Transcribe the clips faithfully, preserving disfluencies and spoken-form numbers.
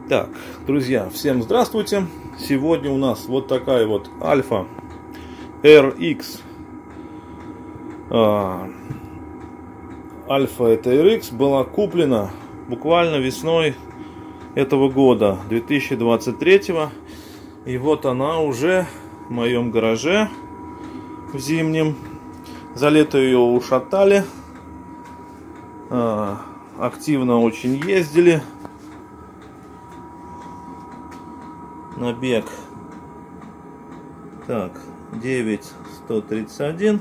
Так, друзья, всем здравствуйте. Сегодня у нас вот такая вот Альфа эр икс. А, Альфа это эр икс была куплена буквально весной этого года, две тысячи двадцать третьего. И вот она уже в моем гараже в зимнем. За лето ее ушатали. А, активно очень ездили. Набег. Так, девять сто тридцать один.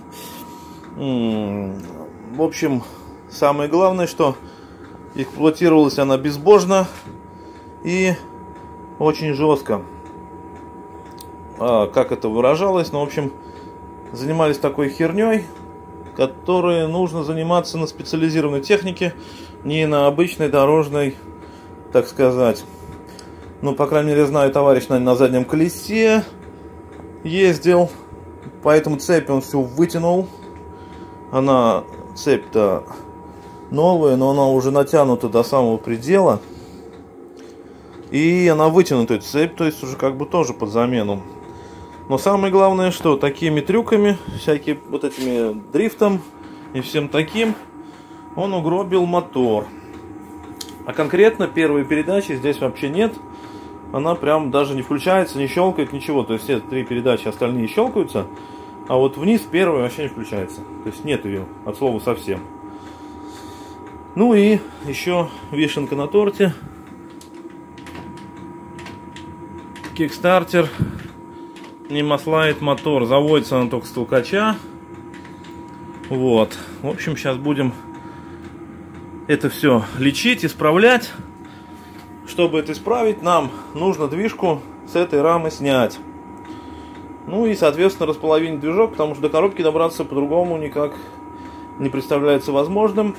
В общем, самое главное, что эксплуатировалась она безбожно и очень жестко. А, как это выражалось? Ну, в общем, занимались такой херней, которой нужно заниматься на специализированной технике, не на обычной дорожной, так сказать. Ну, по крайней мере, знаю, товарищ на, на заднем колесе ездил, поэтому цепь он всю вытянул. Она, цепь-то новая, но она уже натянута до самого предела. И она вытянутая цепь, то есть уже как бы тоже под замену. Но самое главное, что такими трюками, всякими вот этими дрифтом и всем таким, он угробил мотор. А конкретно первой передачи здесь вообще нет. Она прям даже не включается, не щелкает, ничего. То есть все три передачи остальные щелкаются, а вот вниз первая вообще не включается. То есть нет ее от слова совсем. Ну и еще вишенка на торте. Кикстартер не маслает мотор. Заводится она только с толкача. Вот. В общем, сейчас будем это все лечить, исправлять. Чтобы это исправить, нам нужно движку с этой рамы снять. Ну и, соответственно, располовинить движок, потому что до коробки добраться по-другому никак не представляется возможным.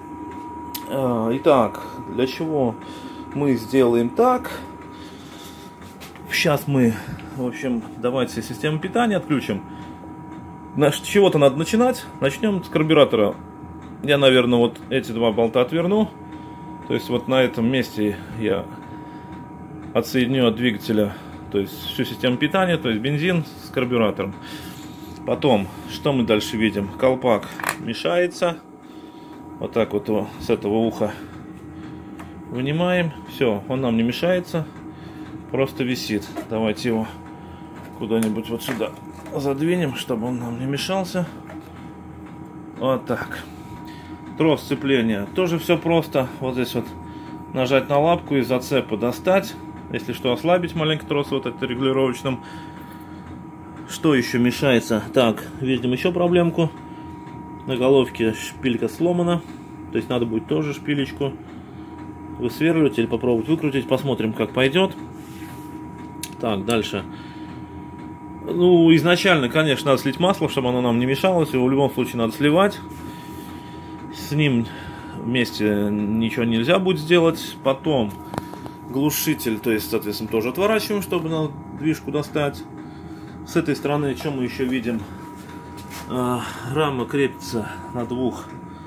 Итак, для чего мы сделаем так? Сейчас мы, в общем, давайте систему питания отключим. С чего-то надо начинать. Начнем с карбюратора. Я, наверное, вот эти два болта отверну. То есть вот на этом месте я отсоединю от двигателя, то есть всю систему питания, то есть бензин с карбюратором. Потом, что мы дальше видим? Колпак мешается. Вот так вот его с этого уха вынимаем. Все, он нам не мешается. Просто висит. Давайте его куда-нибудь вот сюда задвинем, чтобы он нам не мешался. Вот так. Трос сцепления. Тоже все просто. Вот здесь вот нажать на лапку и зацепа достать. Если что, ослабить маленько трос вот это регулировочным. Что еще мешается? Так, видим еще проблемку. На головке шпилька сломана. То есть надо будет тоже шпилечку высверливать или попробовать выкрутить. Посмотрим, как пойдет. Так, дальше. Ну, изначально, конечно, надо слить масло, чтобы оно нам не мешалось. Его в любом случае надо сливать. С ним вместе ничего нельзя будет сделать. Потом глушитель, то есть, соответственно, тоже отворачиваем, чтобы на движку достать. С этой стороны, что мы еще видим? А, рама крепится на двух,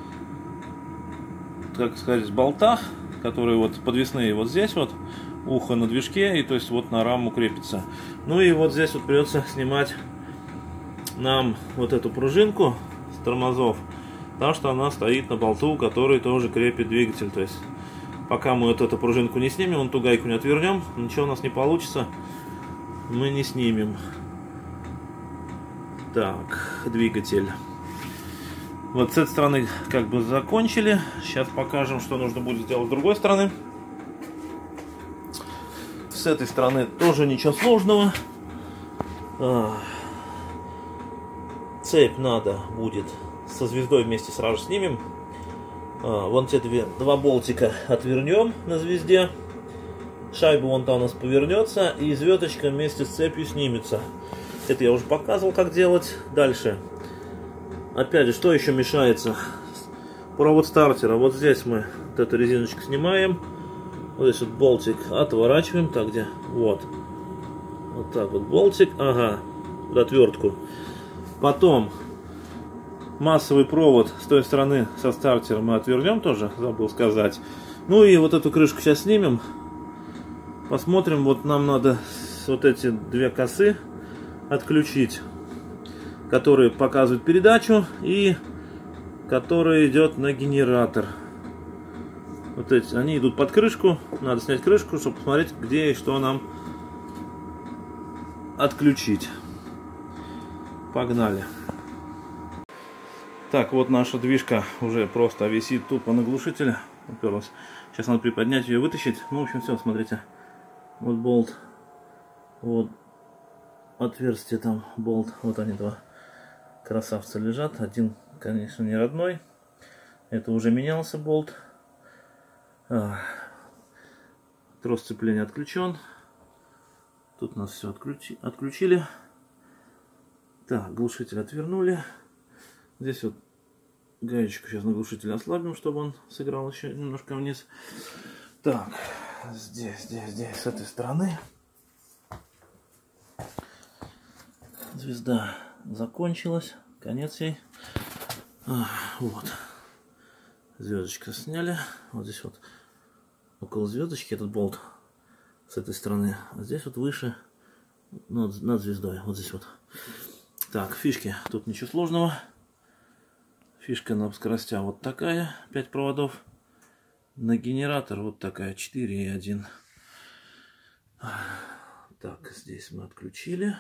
так сказать, болтах, которые вот подвесные вот здесь вот, ухо на движке, и то есть вот на раму крепится. Ну и вот здесь вот придется снимать нам вот эту пружинку с тормозов, потому что она стоит на болту, который тоже крепит двигатель. То есть пока мы вот эту пружинку не снимем, вон ту гайку не отвернем, ничего у нас не получится, мы не снимем. Так, двигатель. Вот с этой стороны как бы закончили. Сейчас покажем, что нужно будет сделать с другой стороны. С этой стороны тоже ничего сложного. Цепь надо будет со звездой вместе сразу снимем. А, вон те две, два болтика отвернем на звезде. Шайба вон там у нас повернется. И звездочка вместе с цепью снимется. Это я уже показывал, как делать. Дальше. Опять же, что еще мешается? Провод стартера. Вот здесь мы вот эту резиночку снимаем. Вот здесь вот болтик отворачиваем. Так, где? Вот. Вот так вот болтик. Ага. Вот отвертку. Потом массовый провод с той стороны со стартера мы отвернем тоже, забыл сказать. Ну и вот эту крышку сейчас снимем. Посмотрим, вот нам надо вот эти две косы отключить, которые показывают передачу и который идет на генератор. Вот эти, они идут под крышку. Надо снять крышку, чтобы посмотреть, где и что нам отключить. Погнали. Так, вот наша движка уже просто висит тупо на глушителе. Уперлась. Сейчас надо приподнять ее и вытащить. Ну, в общем, все, смотрите. Вот болт. Вот отверстие там, болт. Вот они два красавца лежат. Один, конечно, не родной. Это уже менялся болт. А, трос сцепления отключен. Тут нас все отключи, отключили. Так, глушитель отвернули. Здесь вот гаечку сейчас на глушителе ослабим, чтобы он сыграл еще немножко вниз. Так, здесь, здесь, здесь, с этой стороны. Звезда закончилась. Конец ей. А, вот. Звездочку сняли. Вот здесь вот около звездочки этот болт с этой стороны. А здесь вот выше, над, над звездой. Вот здесь вот. Так, фишки. Тут ничего сложного. Фишка на скоростях вот такая. пять проводов. На генератор вот такая. четыре и один. Так, здесь мы отключили.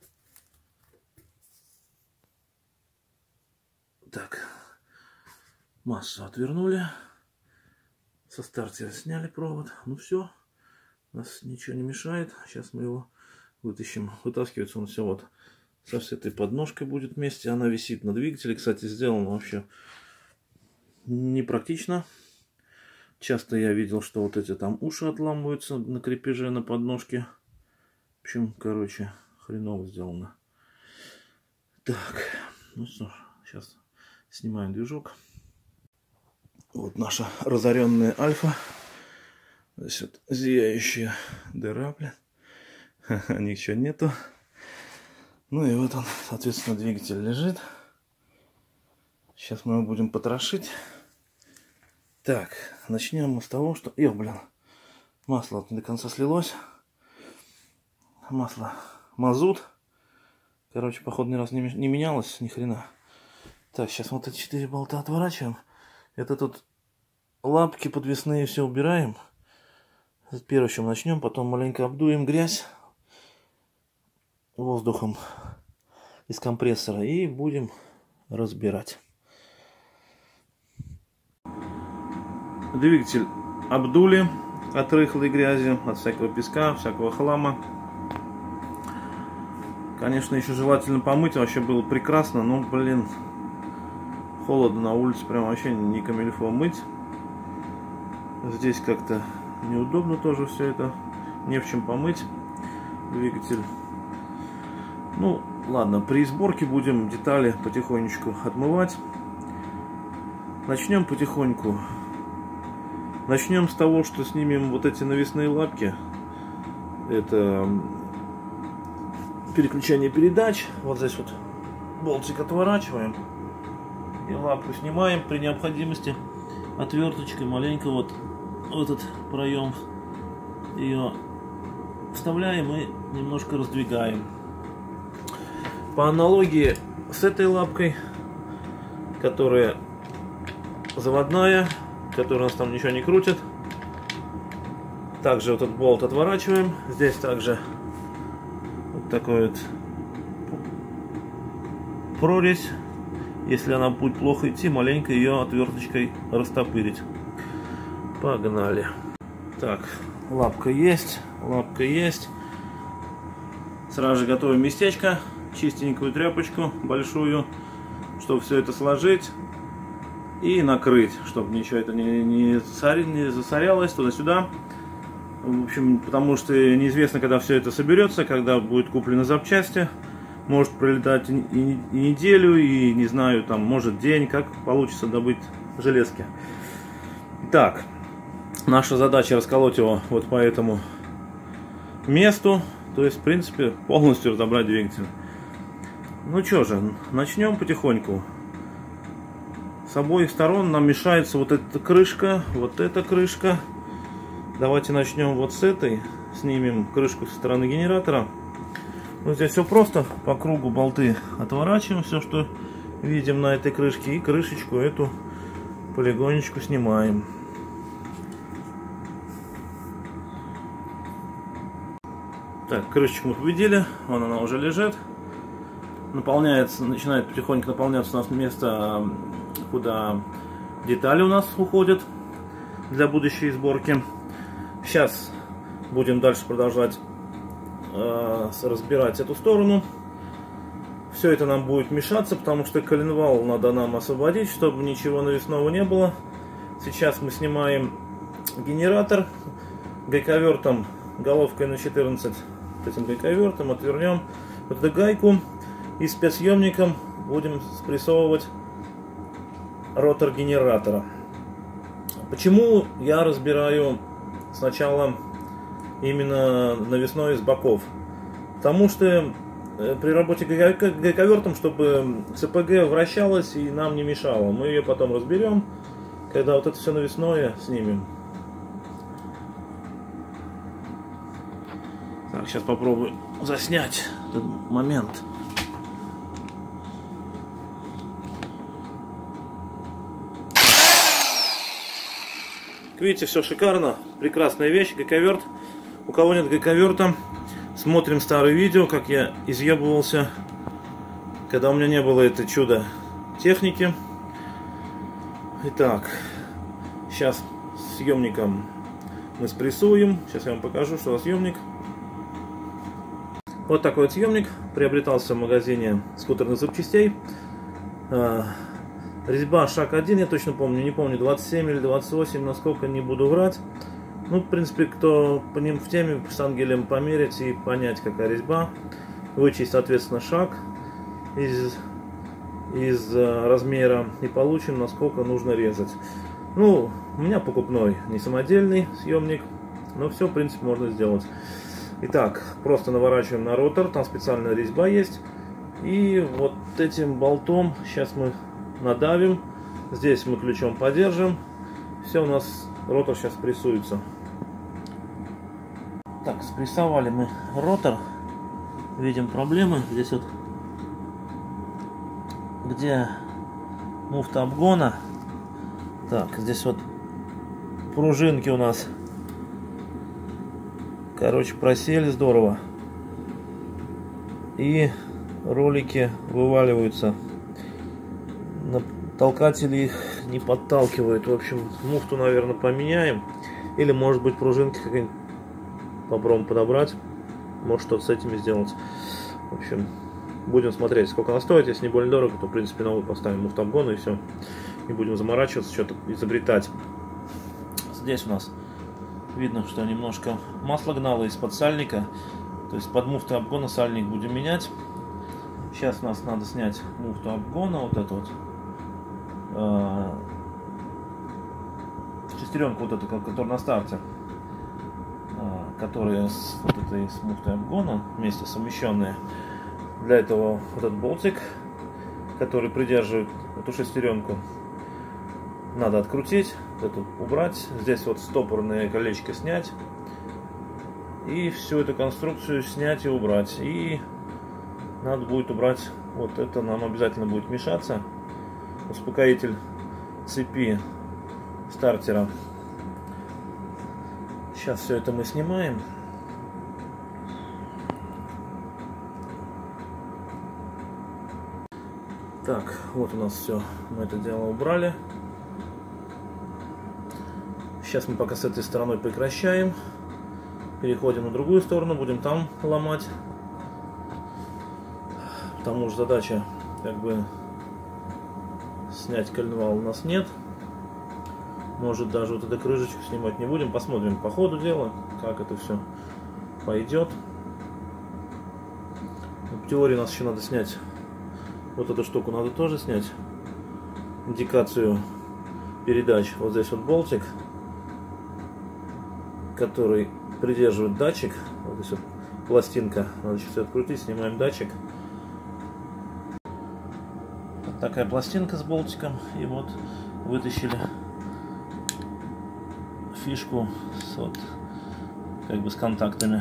Так. Массу отвернули. Со стартера сняли провод. Ну все. Нас ничего не мешает. Сейчас мы его вытащим. Вытаскивается он все вот со всей этой подножкой будет вместе. Она висит на двигателе. Кстати, сделано вообще непрактично. Часто я видел, что вот эти там уши отламываются на крепеже, на подножке. В общем, короче, хреново сделано. Так, ну что, сейчас снимаем движок. Вот наша разоренная Альфа. Здесь вот зияющая дыра, блин. Ничего нету. Ну и вот он, соответственно, двигатель лежит. Сейчас мы его будем потрошить. Так, начнем мы с того, что... Эх, блин, масло не до конца слилось. Масло мазут. Короче, походу, ни раз не, не менялось, ни хрена. Так, сейчас вот эти четыре болта отворачиваем. Это тут лапки подвесные все убираем. Первым, чем начнем, потом маленько обдуем грязь воздухом из компрессора и будем разбирать. Двигатель обдули от рыхлой грязи, от всякого песка, всякого хлама. Конечно, еще желательно помыть, вообще было прекрасно, но, блин, холодно на улице, прям вообще не камильфо мыть. Здесь как-то неудобно тоже все это, не в чем помыть двигатель. Ну, ладно, при сборке будем детали потихонечку отмывать. Начнем потихоньку. Начнем с того, что снимем вот эти навесные лапки. Это переключение передач. Вот здесь вот болтик отворачиваем. И лапку снимаем при необходимости отверточкой маленько вот в этот проем ее вставляем и немножко раздвигаем. По аналогии с этой лапкой, которая заводная, которая у нас там ничего не крутит. Также вот этот болт отворачиваем. Здесь также вот такой вот прорезь. Если она будет плохо идти, маленько ее отверточкой растопырить. Погнали. Так, лапка есть, лапка есть. Сразу же готовим местечко, чистенькую тряпочку большую, чтобы все это сложить и накрыть, чтобы ничего это не, не, засоря, не засорялось туда-сюда. В общем, потому что неизвестно, когда все это соберется, когда будет куплено запчасти. Может пролетать и, и, и неделю, и не знаю, там, может день, как получится добыть железки. Итак, наша задача расколоть его вот по этому месту. То есть, в принципе, полностью разобрать двигатель. Ну что же, начнем потихоньку. С обоих сторон нам мешается вот эта крышка, вот эта крышка. Давайте начнем вот с этой, снимем крышку со стороны генератора. Ну, здесь все просто. По кругу болты отворачиваем, все, что видим на этой крышке. И крышечку эту полигонечку снимаем. Так, крышечку мы победили. Вон она уже лежит. Наполняется, начинает потихоньку наполняться у нас место, куда детали у нас уходят для будущей сборки. Сейчас будем дальше продолжать э, разбирать эту сторону. Все это нам будет мешаться, потому что коленвал надо нам освободить, чтобы ничего навесного не было. Сейчас мы снимаем генератор гайковертом, головкой на четырнадцать, этим гайковертом отвернем вот эту гайку и спецсъемником будем спрессовывать ротор генератора. Почему я разбираю сначала именно навесной с боков? Потому что при работе гайковертом, чтобы ЦПГ вращалась и нам не мешало, мы ее потом разберем, когда вот это все навесное снимем. Так, сейчас попробую заснять этот момент. Видите, все шикарно, прекрасная вещь, гайковерт. У кого нет гайковерта, смотрим старые видео, как я изъебывался, когда у меня не было это чудо техники. Итак, сейчас съемником мы спрессуем. Сейчас я вам покажу, что за съемник. Вот такой вот съемник приобретался в магазине скутерных запчастей. Резьба шаг один, я точно помню, не помню, двадцать семь или двадцать восемь, насколько, не буду врать. Ну, в принципе, кто по ним в теме, с ангелем померить и понять, какая резьба. Вычесть, соответственно, шаг из, из размера и получим, насколько нужно резать. Ну, у меня покупной, не самодельный съемник, но все, в принципе, можно сделать. Итак, просто наворачиваем на ротор, там специальная резьба есть. И вот этим болтом сейчас мы надавим, здесь мы ключом подержим, все, у нас ротор сейчас прессуется. Так, спрессовали мы ротор, видим проблемы, здесь вот, где муфта обгона, так, здесь вот пружинки у нас, короче, просели здорово, и ролики вываливаются. Толкатели их не подталкивают. В общем, муфту, наверное, поменяем. Или, может быть, пружинки как-нибудь попробуем подобрать. Может, что-то с этими сделать. В общем, будем смотреть, сколько она стоит. Если не более дорого, то, в принципе, новый поставим муфту обгона и все. Не будем заморачиваться, что-то изобретать. Здесь у нас видно, что немножко масло гнало из-под сальника. То есть под муфтой обгона сальник будем менять. Сейчас у нас надо снять муфту обгона, вот эту вот. Шестеренку вот эту, которая на старте, которая с вот этой с муфтой обгона вместе совмещенная. Для этого вот этот болтик, который придерживает эту шестеренку, надо открутить, эту убрать. Здесь вот стопорное колечко снять и всю эту конструкцию снять и убрать. И надо будет убрать вот это, нам обязательно будет мешаться. Успокоитель цепи стартера. Сейчас все это мы снимаем. Так, вот у нас все. Мы это дело убрали. Сейчас мы пока с этой стороной прекращаем. Переходим на другую сторону, будем там ломать. Потому что задача как бы снять коленвал у нас нет. Может, даже вот эту крышечку снимать не будем. Посмотрим по ходу дела, как это все пойдет. В теории у нас еще надо снять вот эту штуку, надо тоже снять. Индикацию передач. Вот здесь вот болтик, который придерживает датчик. Вот здесь вот пластинка. Надо сейчас открутить, снимаем датчик. Такая пластинка с болтиком, и вот вытащили фишку с вот как бы с контактами.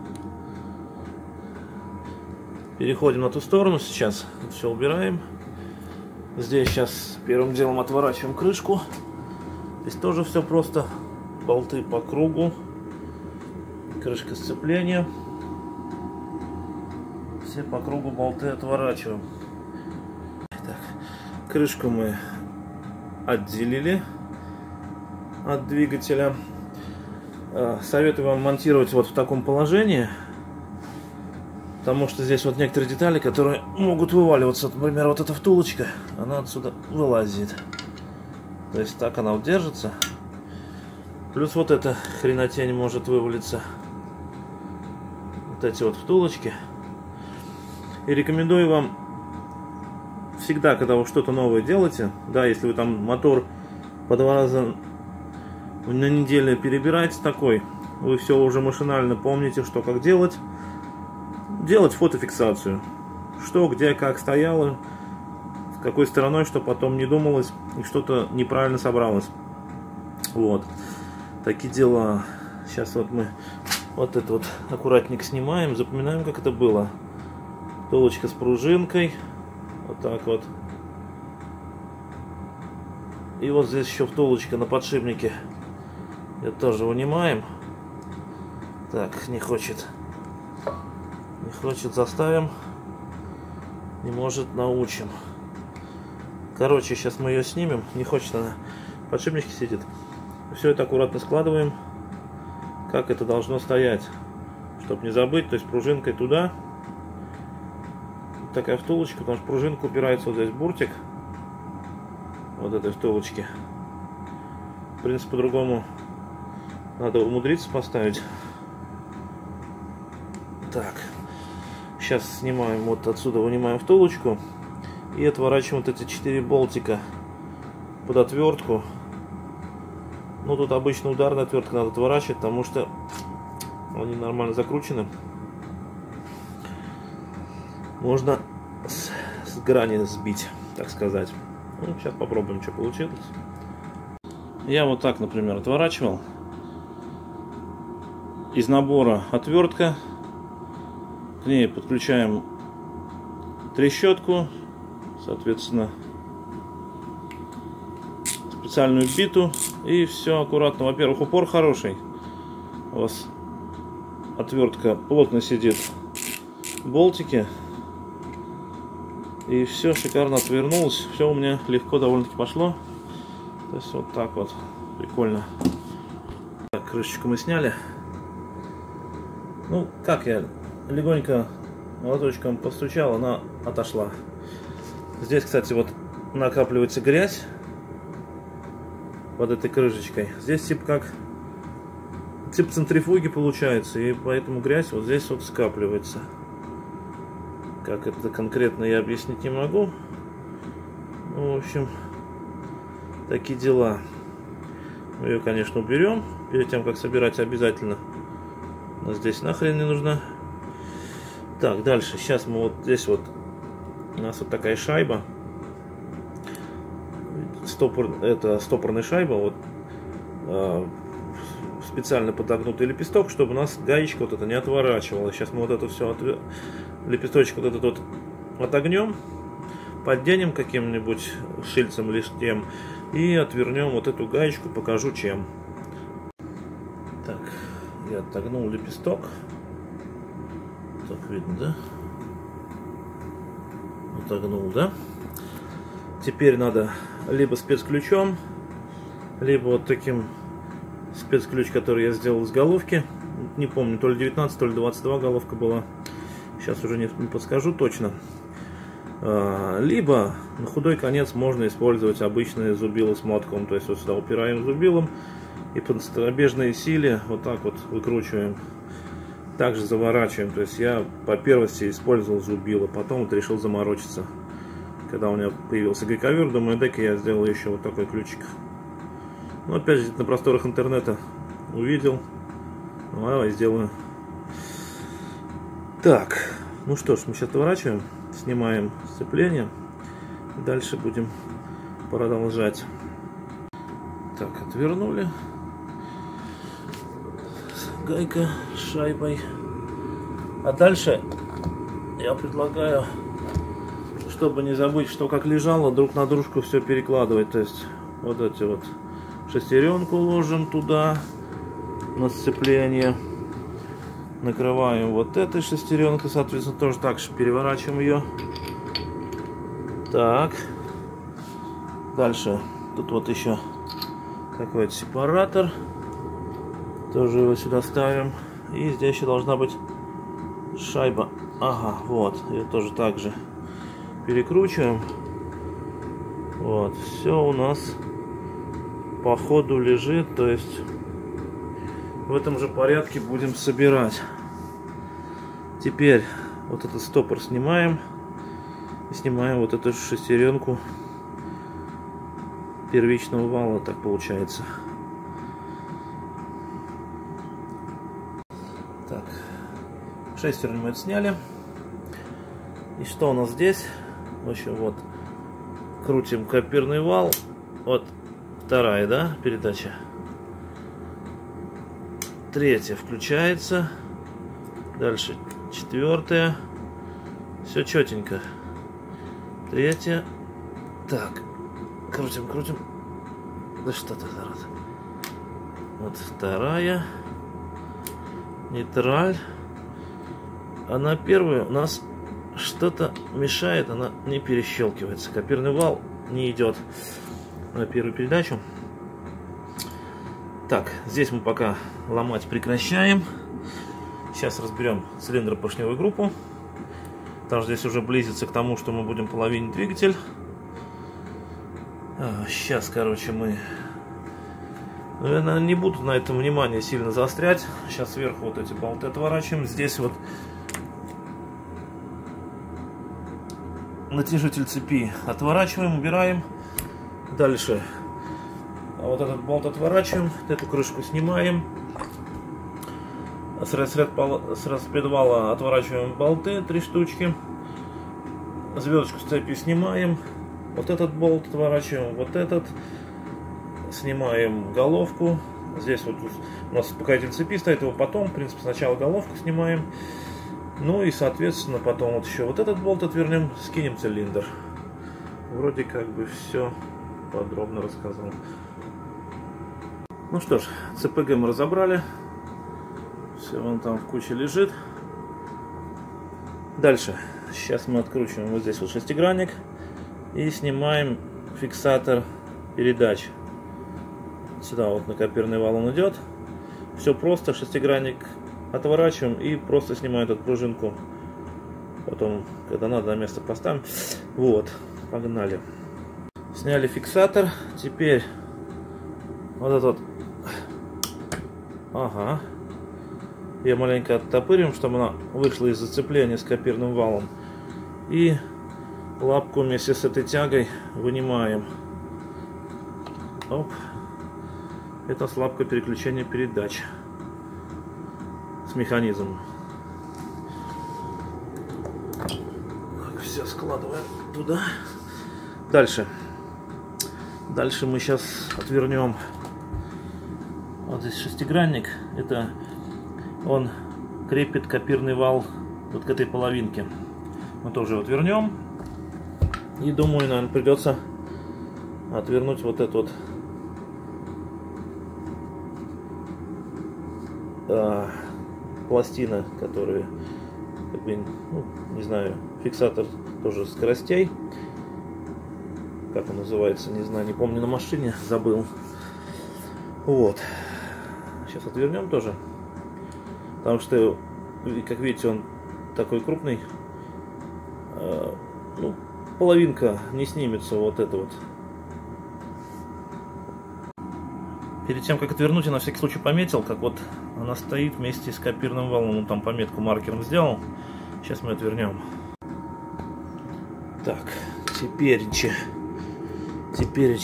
Переходим на ту сторону сейчас. Все убираем. Здесь сейчас первым делом отворачиваем крышку. Здесь тоже все просто. Болты по кругу. Крышка сцепления. Все по кругу болты отворачиваем. Так, крышку мы отделили от двигателя. Советую вам монтировать вот в таком положении, потому что здесь вот некоторые детали, которые могут вываливаться. Например, вот эта втулочка, она отсюда вылазит. То есть так она удержится. Плюс вот эта хренотень может вывалиться. Вот эти вот втулочки. И рекомендую вам всегда, когда вы что-то новое делаете, да, если вы там мотор по два раза на неделю перебираете такой, вы все уже машинально помните, что как делать. Делать фотофиксацию. Что, где, как стояло, с какой стороной, что потом не думалось и что-то неправильно собралось. Вот. Такие дела. Сейчас вот мы вот это вот аккуратненько снимаем, запоминаем, как это было. Втулочка с пружинкой. Вот так вот. И вот здесь еще втулочка на подшипнике. Это тоже вынимаем. Так, не хочет. Не хочет, заставим. Не может, научим. Короче, сейчас мы ее снимем. Не хочет она. В подшипничке сидит. Все это аккуратно складываем. Как это должно стоять. Чтобы не забыть. То есть пружинкой туда. Такая втулочка, потому что пружинка упирается вот здесь в буртик. Вот этой втулочки. В принципе, по-другому надо умудриться поставить. Так. Сейчас снимаем вот отсюда, вынимаем втулочку. И отворачиваем вот эти четыре болтика под отвертку. Ну, тут обычно ударная отвертка надо отворачивать, потому что они нормально закручены. Можно с, с грани сбить, так сказать. Ну, сейчас попробуем, что получилось. Я вот так, например, отворачивал. Из набора отвертка. К ней подключаем трещотку. Соответственно, специальную биту. И все аккуратно. Во-первых, упор хороший. У вас отвертка плотно сидит в болтике. И все шикарно отвернулось. Все у меня легко довольно-таки пошло. То есть вот так вот. Прикольно. Так, крышечку мы сняли. Ну, как я легонько молоточком постучал, она отошла. Здесь, кстати, вот накапливается грязь под этой крышечкой. Здесь типа как типа центрифуги получается. И поэтому грязь вот здесь вот скапливается. Как это конкретно я объяснить не могу. Ну, в общем, такие дела. Мы ее, конечно, уберем. Перед тем, как собирать, обязательно. Но здесь нахрен не нужна. Так, дальше. Сейчас мы вот здесь вот. У нас вот такая шайба. Стопор, это стопорная шайба. Вот. Э, специально подогнутый лепесток, чтобы у нас гаечка вот это не отворачивала. Сейчас мы вот это все отвер... лепесточек вот этот вот отогнем, подденем каким-нибудь шильцем или тем и отвернем вот эту гаечку, покажу чем. Так, я отогнул лепесток. Так видно, да? Отогнул, да? Теперь надо либо спецключом, либо вот таким спецключ, который я сделал из головки. Не помню, то ли девятнадцать, то ли двадцать два головка была. Сейчас уже не, не подскажу точно. А, либо на худой конец можно использовать обычные зубило с мотком. То есть вот сюда упираем зубилом и по стробежной силе вот так вот выкручиваем. Также заворачиваем. То есть я по первости использовал зубило, потом вот решил заморочиться. Когда у меня появился гайковер, думаю, дай-ка я сделал еще вот такой ключик. Ну, опять же, на просторах интернета увидел. Ну, давай сделаю. Так, ну что ж, мы сейчас отворачиваем, снимаем сцепление. Дальше будем продолжать. Так, отвернули. гайка с шайбой. А дальше я предлагаю, чтобы не забыть, что как лежало, друг на дружку все перекладывать. То есть вот эти вот шестеренку ложим туда на сцепление. Накрываем вот этой шестеренкой, соответственно, тоже так же переворачиваем ее. Так. Дальше тут вот еще такой вот сепаратор. Тоже его сюда ставим. И здесь еще должна быть шайба. Ага, вот. Ее тоже так же перекручиваем. Вот. Все у нас по ходу лежит. То есть в этом же порядке будем собирать. Теперь вот этот стопор снимаем. И снимаем вот эту шестеренку первичного вала. Так получается. Так. Шестерню мы это сняли. И что у нас здесь? В общем, вот. Крутим коперный вал. Вот вторая, да, передача. Третья включается. Дальше четвертая. Все четенько. Третья. Так. Крутим, крутим. Да что ты, зараза. Вот вторая. Нейтраль. А на первую у нас что-то мешает. Она не перещелкивается. Коперный вал не идет на первую передачу. Так, здесь мы пока ломать прекращаем. Сейчас разберем цилиндропоршневую группу. Потому что здесь уже близится к тому, что мы будем половинить двигатель. А, сейчас, короче, мы... Наверное, не буду на этом внимание сильно заострять. Сейчас сверху вот эти болты отворачиваем. Здесь вот натяжитель цепи отворачиваем, убираем. Дальше а вот этот болт отворачиваем, эту крышку снимаем. С распредвала отворачиваем болты, три штучки. Звездочку с цепи снимаем. Вот этот болт отворачиваем, вот этот. Снимаем головку. Здесь вот у нас успокоитель цепи стоит, его потом, в принципе, сначала головку снимаем. Ну и, соответственно, потом вот еще вот этот болт отвернем, скинем цилиндр. Вроде как бы все подробно рассказал. Ну что ж, ЦПГ мы разобрали. Все вон там в куче лежит. Дальше. Сейчас мы откручиваем вот здесь вот шестигранник. И снимаем фиксатор передач. Сюда вот на коперный вал он идет. Все просто. Шестигранник отворачиваем и просто снимаем эту пружинку. Потом, когда надо, на место поставим. Вот. Погнали. Сняли фиксатор. Теперь вот этот вот. Ага. Ее маленько оттопырим, чтобы она вышла из зацепления с коперным валом. И лапку вместе с этой тягой вынимаем. Оп. Это лапка переключения передач с механизмом. Так, все складываем туда. Дальше. Дальше мы сейчас отвернем. Вот здесь шестигранник. Это он крепит коперный вал вот к этой половинке. Мы тоже его отвернем. И думаю, наверное, придется отвернуть вот эту вот а, пластина, которая, как бы, ну, не знаю, фиксатор тоже скоростей. Как он называется, не знаю, не помню, на машине забыл. Вот. Сейчас отвернем тоже. Потому что, как видите, он такой крупный. Э, ну, половинка не снимется, вот это вот. Перед тем, как отвернуть, я на всякий случай пометил, как вот она стоит вместе с коперным валом. Он там пометку маркером сделал. Сейчас мы отвернем. Так, теперь Теперь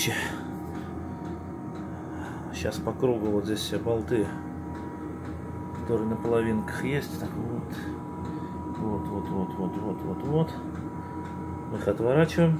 сейчас по кругу вот здесь все болты, которые на половинках есть. Так вот. Вот, вот, вот, вот, вот, вот, вот. Мы их отворачиваем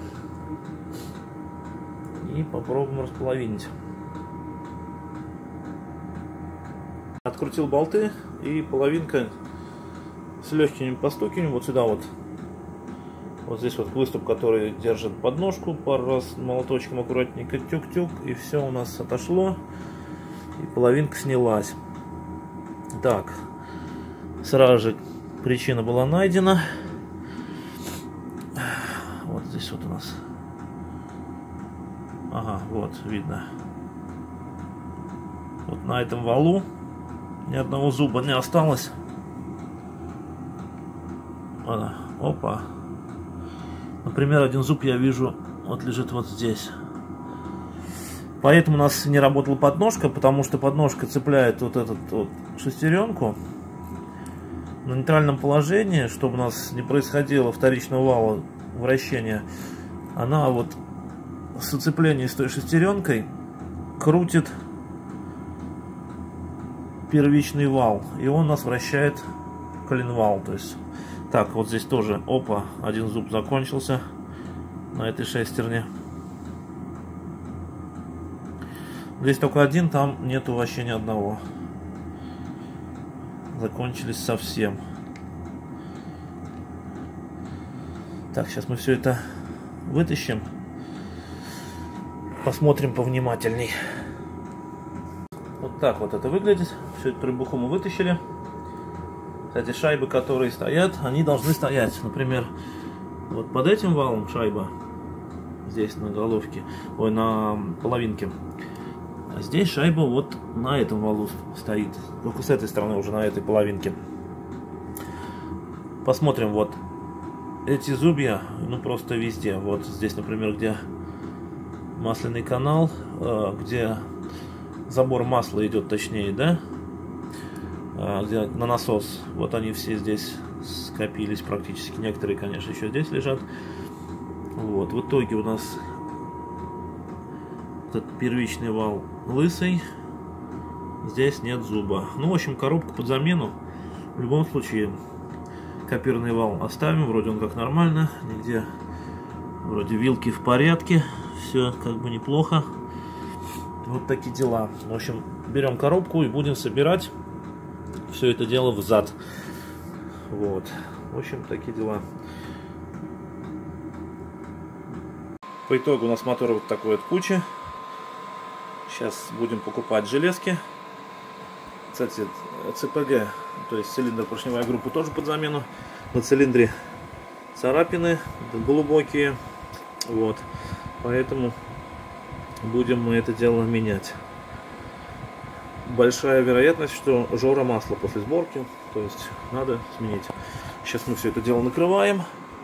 и попробуем располовинить. Открутил болты, и половинка с легкими постукиванием вот сюда вот. Вот здесь вот выступ, который держит подножку, пару раз молоточком аккуратненько тюк-тюк, и все у нас отошло, и половинка снялась. Так, сразу же причина была найдена. Вот здесь вот у нас. Ага, вот, видно. Вот на этом валу ни одного зуба не осталось. Ладно, опа. Например, один зуб я вижу, вот лежит вот здесь. Поэтому у нас не работала подножка, потому что подножка цепляет вот эту вот шестеренку на нейтральном положении, чтобы у нас не происходило вторичного вала вращения. Она вот в соцеплении с той шестеренкой крутит первичный вал, и он у нас вращает коленвал. То есть, так, вот здесь тоже, опа, один зуб закончился на этой шестерне. Здесь только один, там нету вообще ни одного. Закончились совсем. Так, сейчас мы все это вытащим. Посмотрим повнимательней. Вот так вот это выглядит. Всю эту требуху мы вытащили. Кстати, шайбы, которые стоят, они должны стоять. Например, вот под этим валом шайба. Здесь на головке. Ой, на половинке. А здесь шайба вот на этом валу стоит. Только с этой стороны уже на этой половинке. Посмотрим вот. Эти зубья, ну просто везде. Вот здесь, например, где масляный канал, где забор масла идет, точнее, да? Где на насос. Вот они все здесь скопились практически. Некоторые, конечно, еще здесь лежат. Вот. В итоге у нас этот первичный вал лысый. Здесь нет зуба. Ну, в общем, коробка под замену. В любом случае, копирный вал оставим. Вроде он как нормально. Нигде. Вроде вилки в порядке. Все как бы неплохо. Вот такие дела. В общем, берем коробку и будем собирать все это дело взад. Вот. В общем, такие дела. По итогу у нас мотор вот такой вот куча. Сейчас будем покупать железки. Кстати, ЦПГ, то есть цилиндр поршневая группа, тоже под замену. На цилиндре царапины глубокие. Вот. Поэтому будем мы это дело менять. Большая вероятность, что жора масла после сборки. То есть надо сменить. Сейчас мы все это дело накрываем,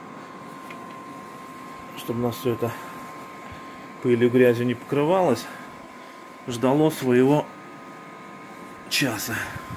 чтобы у нас все это пылью и грязью не покрывалось. Ждало своего часа.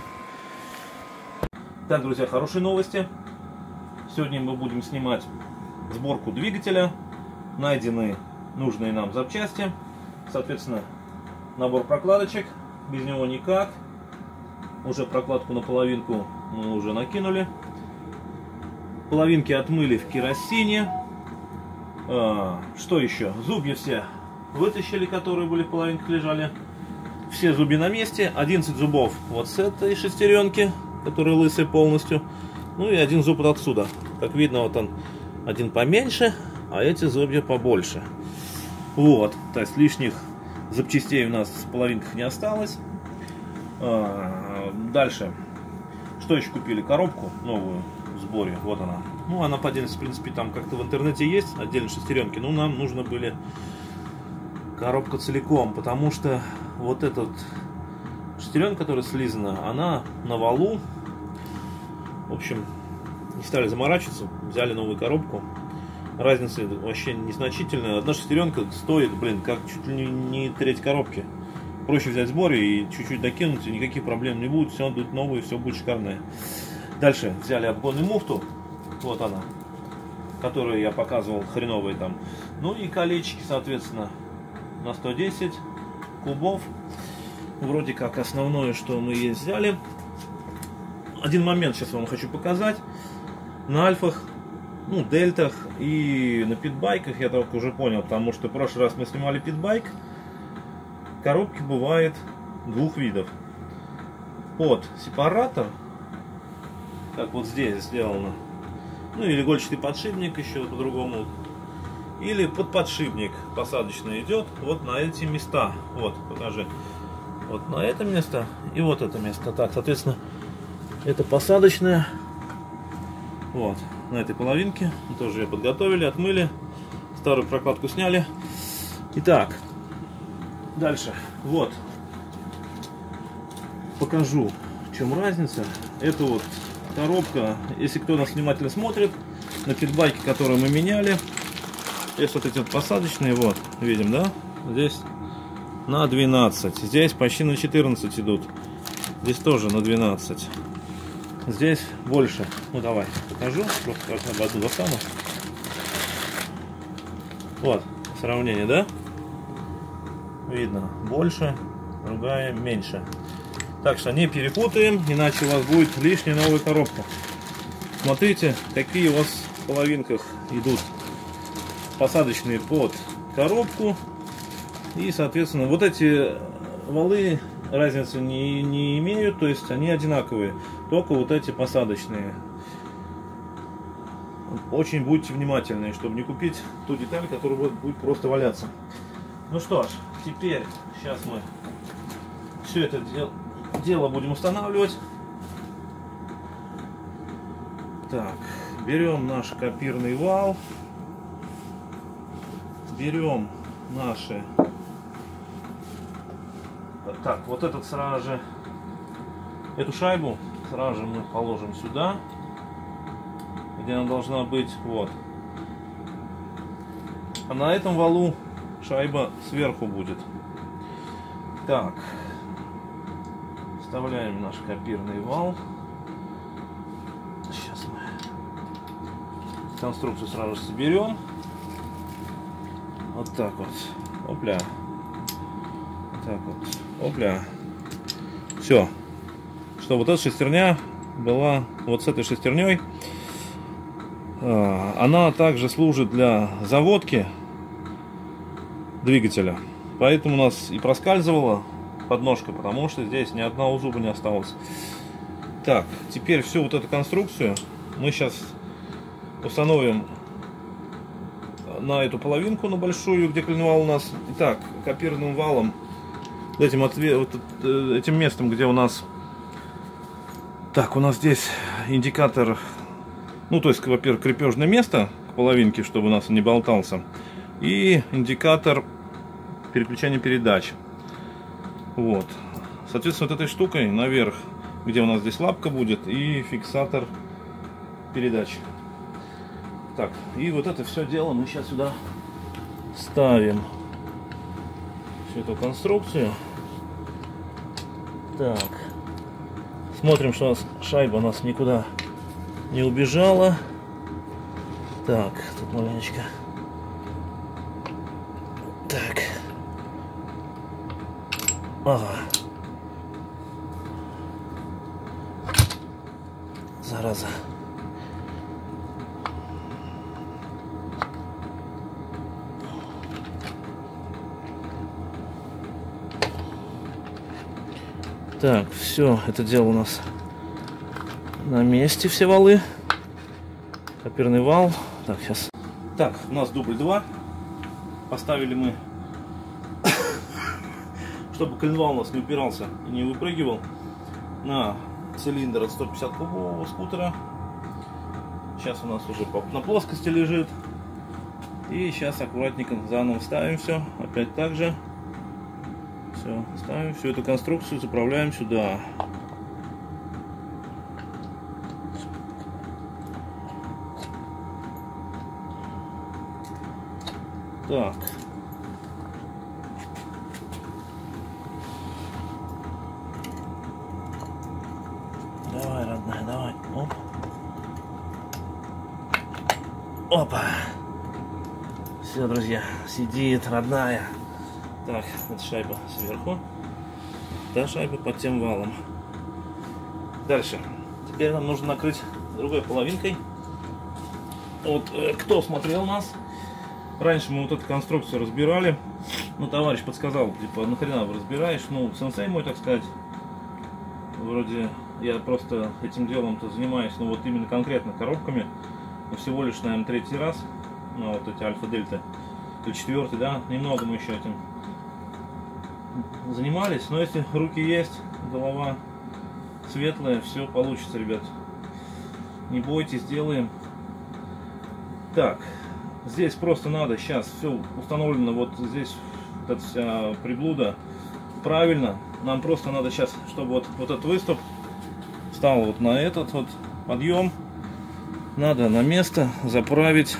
Так, друзья, хорошие новости. Сегодня мы будем снимать сборку двигателя. Найдены нужные нам запчасти. Соответственно, набор прокладочек. Без него никак. Уже прокладку на половинку мы уже накинули. Половинки отмыли в керосине. А, что еще? Зубья все вытащили, которые были в половинках лежали. Все зубья на месте. одиннадцать зубов вот с этой шестеренки, которая лысая полностью. Ну и один зуб вот отсюда. Как видно, вот он один поменьше, а эти зубья побольше. Вот. То есть лишних запчастей у нас в половинках не осталось. А, дальше. Что еще купили? Коробку новую в сборе. Вот она. Ну, она по отдельности, в принципе, там как-то в интернете есть. Отдельно шестеренки. Но нам нужно были коробка целиком. Потому что вот эта вот шестеренка, которая слизана, она на валу. В общем, не стали заморачиваться. Взяли новую коробку. Разница вообще незначительная. Одна шестеренка стоит, блин, как чуть ли не треть коробки. Проще взять в сборе и чуть-чуть докинуть, и никаких проблем не будет. Все будет новое, все будет шикарное. Дальше взяли обгонную муфту. Вот она. Которую я показывал, хреновые там. Ну и колечки, соответственно, на сто десять кубов. Вроде как основное, что мы есть взяли. Один момент сейчас вам хочу показать. На альфах, ну, дельтах и на питбайках я только уже понял, потому что в прошлый раз мы снимали питбайк. Коробки бывает двух видов. под сепаратор, как вот здесь сделано, ну или игольчатый подшипник еще по-другому, или под подшипник посадочный идет вот на эти места. Вот, покажи. Вот на это место и вот это место. Так, соответственно, это посадочное. Вот, на этой половинке. Мы тоже ее подготовили, отмыли. Старую прокладку сняли. Итак, дальше. Вот. Покажу, в чем разница. Это вот коробка. Если кто нас внимательно смотрит, на питбайке, которые мы меняли. Здесь вот эти вот посадочные, вот, видим, да? Здесь на двенадцать. Здесь почти на четырнадцать идут. Здесь тоже на двенадцать. Здесь больше. Ну давай, покажу. Просто как об одну достану. Вот, сравнение, да? Видно, больше, другая меньше. Так что не перепутаем, иначе у вас будет лишняя новая коробка. Смотрите, какие у вас в половинках идут посадочные под коробку. И, соответственно, вот эти валы разницы не, не имеют, то есть они одинаковые. Только вот эти посадочные. Очень будьте внимательны, чтобы не купить ту деталь, которая будет, будет просто валяться. Ну что ж, теперь сейчас мы все это дело, дело будем устанавливать. Так, берем наш копирный вал, берем наши. Так, вот этот сразу же, эту шайбу сразу же мы положим сюда, где она должна быть, вот. А на этом валу шайба сверху будет. Так, вставляем наш копирный вал. Сейчас мы конструкцию сразу же соберем. Вот так вот. Опля. Вот так вот. Опля. Все. Что вот эта шестерня была вот с этой шестерней. Она также служит для заводки двигателя. Поэтому у нас и проскальзывала подножка, потому что здесь ни одного зуба не осталось. Так, теперь всю вот эту конструкцию мы сейчас установим на эту половинку, на большую, где коленвал у нас. Итак, копирным валом, этим, вот, этим местом, где у нас... Так, у нас здесь индикатор, ну, то есть, во-первых, крепежное место к половинке, чтобы у нас не болтался. И индикатор переключения передач. Вот. Соответственно, вот этой штукой наверх, где у нас здесь лапка будет, и фиксатор передач. Так, и вот это все дело мы сейчас сюда ставим. Всю эту конструкцию. Так. Смотрим, что у нас шайба у нас никуда не убежала. Так, тут маленечко. Так. Ага. Зараза. Так, все, это дело у нас на месте, все валы. Копирный вал. Так, сейчас. Так, у нас дубль два. Поставили мы, чтобы коленвал у нас не упирался и не выпрыгивал, на цилиндр от сто пятьдесят кубового скутера. Сейчас у нас уже на плоскости лежит. И сейчас аккуратненько заново ставим все. Опять так же. Все, ставим всю эту конструкцию, заправляем сюда. Так. Давай, родная, давай. Оп. Опа. Все, друзья, сидит, родная. Так, это шайба сверху. Та шайба под тем валом. Дальше. Теперь нам нужно накрыть другой половинкой. Вот э, кто смотрел нас, раньше мы вот эту конструкцию разбирали. Ну, товарищ подсказал, типа, нахрена вы разбираешь? Ну, сенсей мой, так сказать, вроде я просто этим делом-то занимаюсь, ну вот именно конкретно коробками, но всего лишь, наверное, третий раз, ну вот эти альфа-дельта, или четвертый, да, немного мы еще этим занимались, но если руки есть, голова светлая, все получится, ребят. Не бойтесь, сделаем. Так, здесь просто надо, сейчас все установлено, вот здесь вот эта вся приблуда правильно. Нам просто надо сейчас, чтобы вот, вот этот выступ встал вот на этот вот подъем. Надо на место заправить.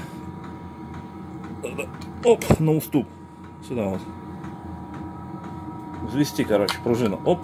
Оп, на уступ. Сюда вот. Взвести, короче, пружину. Оп.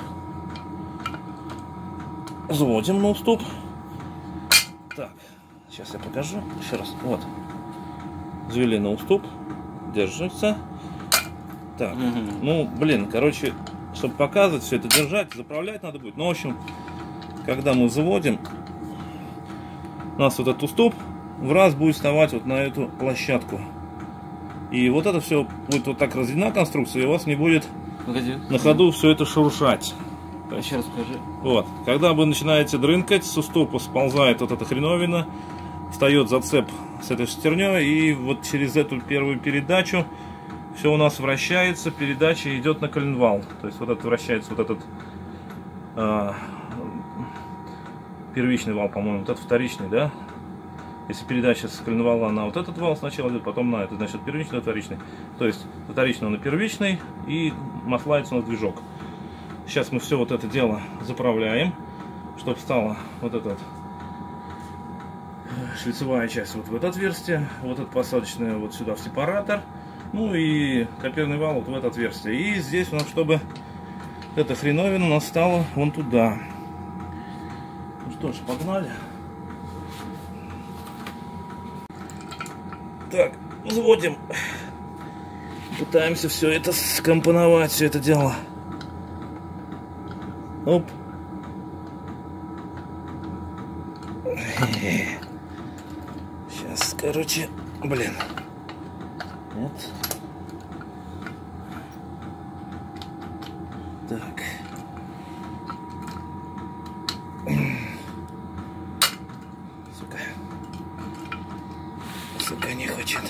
Заводим на уступ. Так, сейчас я покажу. Еще раз. Вот. Взвели на уступ. Держится. Так. Угу. Ну, блин, короче, чтобы показывать все это, держать, заправлять надо будет. Ну, в общем, когда мы заводим, у нас вот этот уступ в раз будет вставать вот на эту площадку. И вот это все будет вот так разведена конструкция, и у вас не будет Погоди. на ходу все это шуршать. Еще раз скажи. Вот. Когда вы начинаете дрынкать, с уступа сползает вот эта хреновина, встает зацеп с этой шестерней, и вот через эту первую передачу все у нас вращается, передача идет на коленвал. То есть вот это вращается вот этот а, первичный вал, по-моему, вот этот вторичный, да? Если передача с коленвала на вот этот вал сначала идет, потом на этот, значит первичный, на вторичный. То есть вторичный на первичный, и маслается у нас движок. Сейчас мы все вот это дело заправляем, чтобы стала вот эта шлицевая часть вот в это отверстие, вот это посадочное вот сюда в сепаратор, ну и коперный вал вот в это отверстие. И здесь у нас, чтобы эта хреновина у нас стала вон туда. Ну что ж, погнали. Так, взводим. Пытаемся все это скомпоновать, все это дело. Оп. Сейчас, короче, блин. Нет. Так. Сука. Сука, не хочет.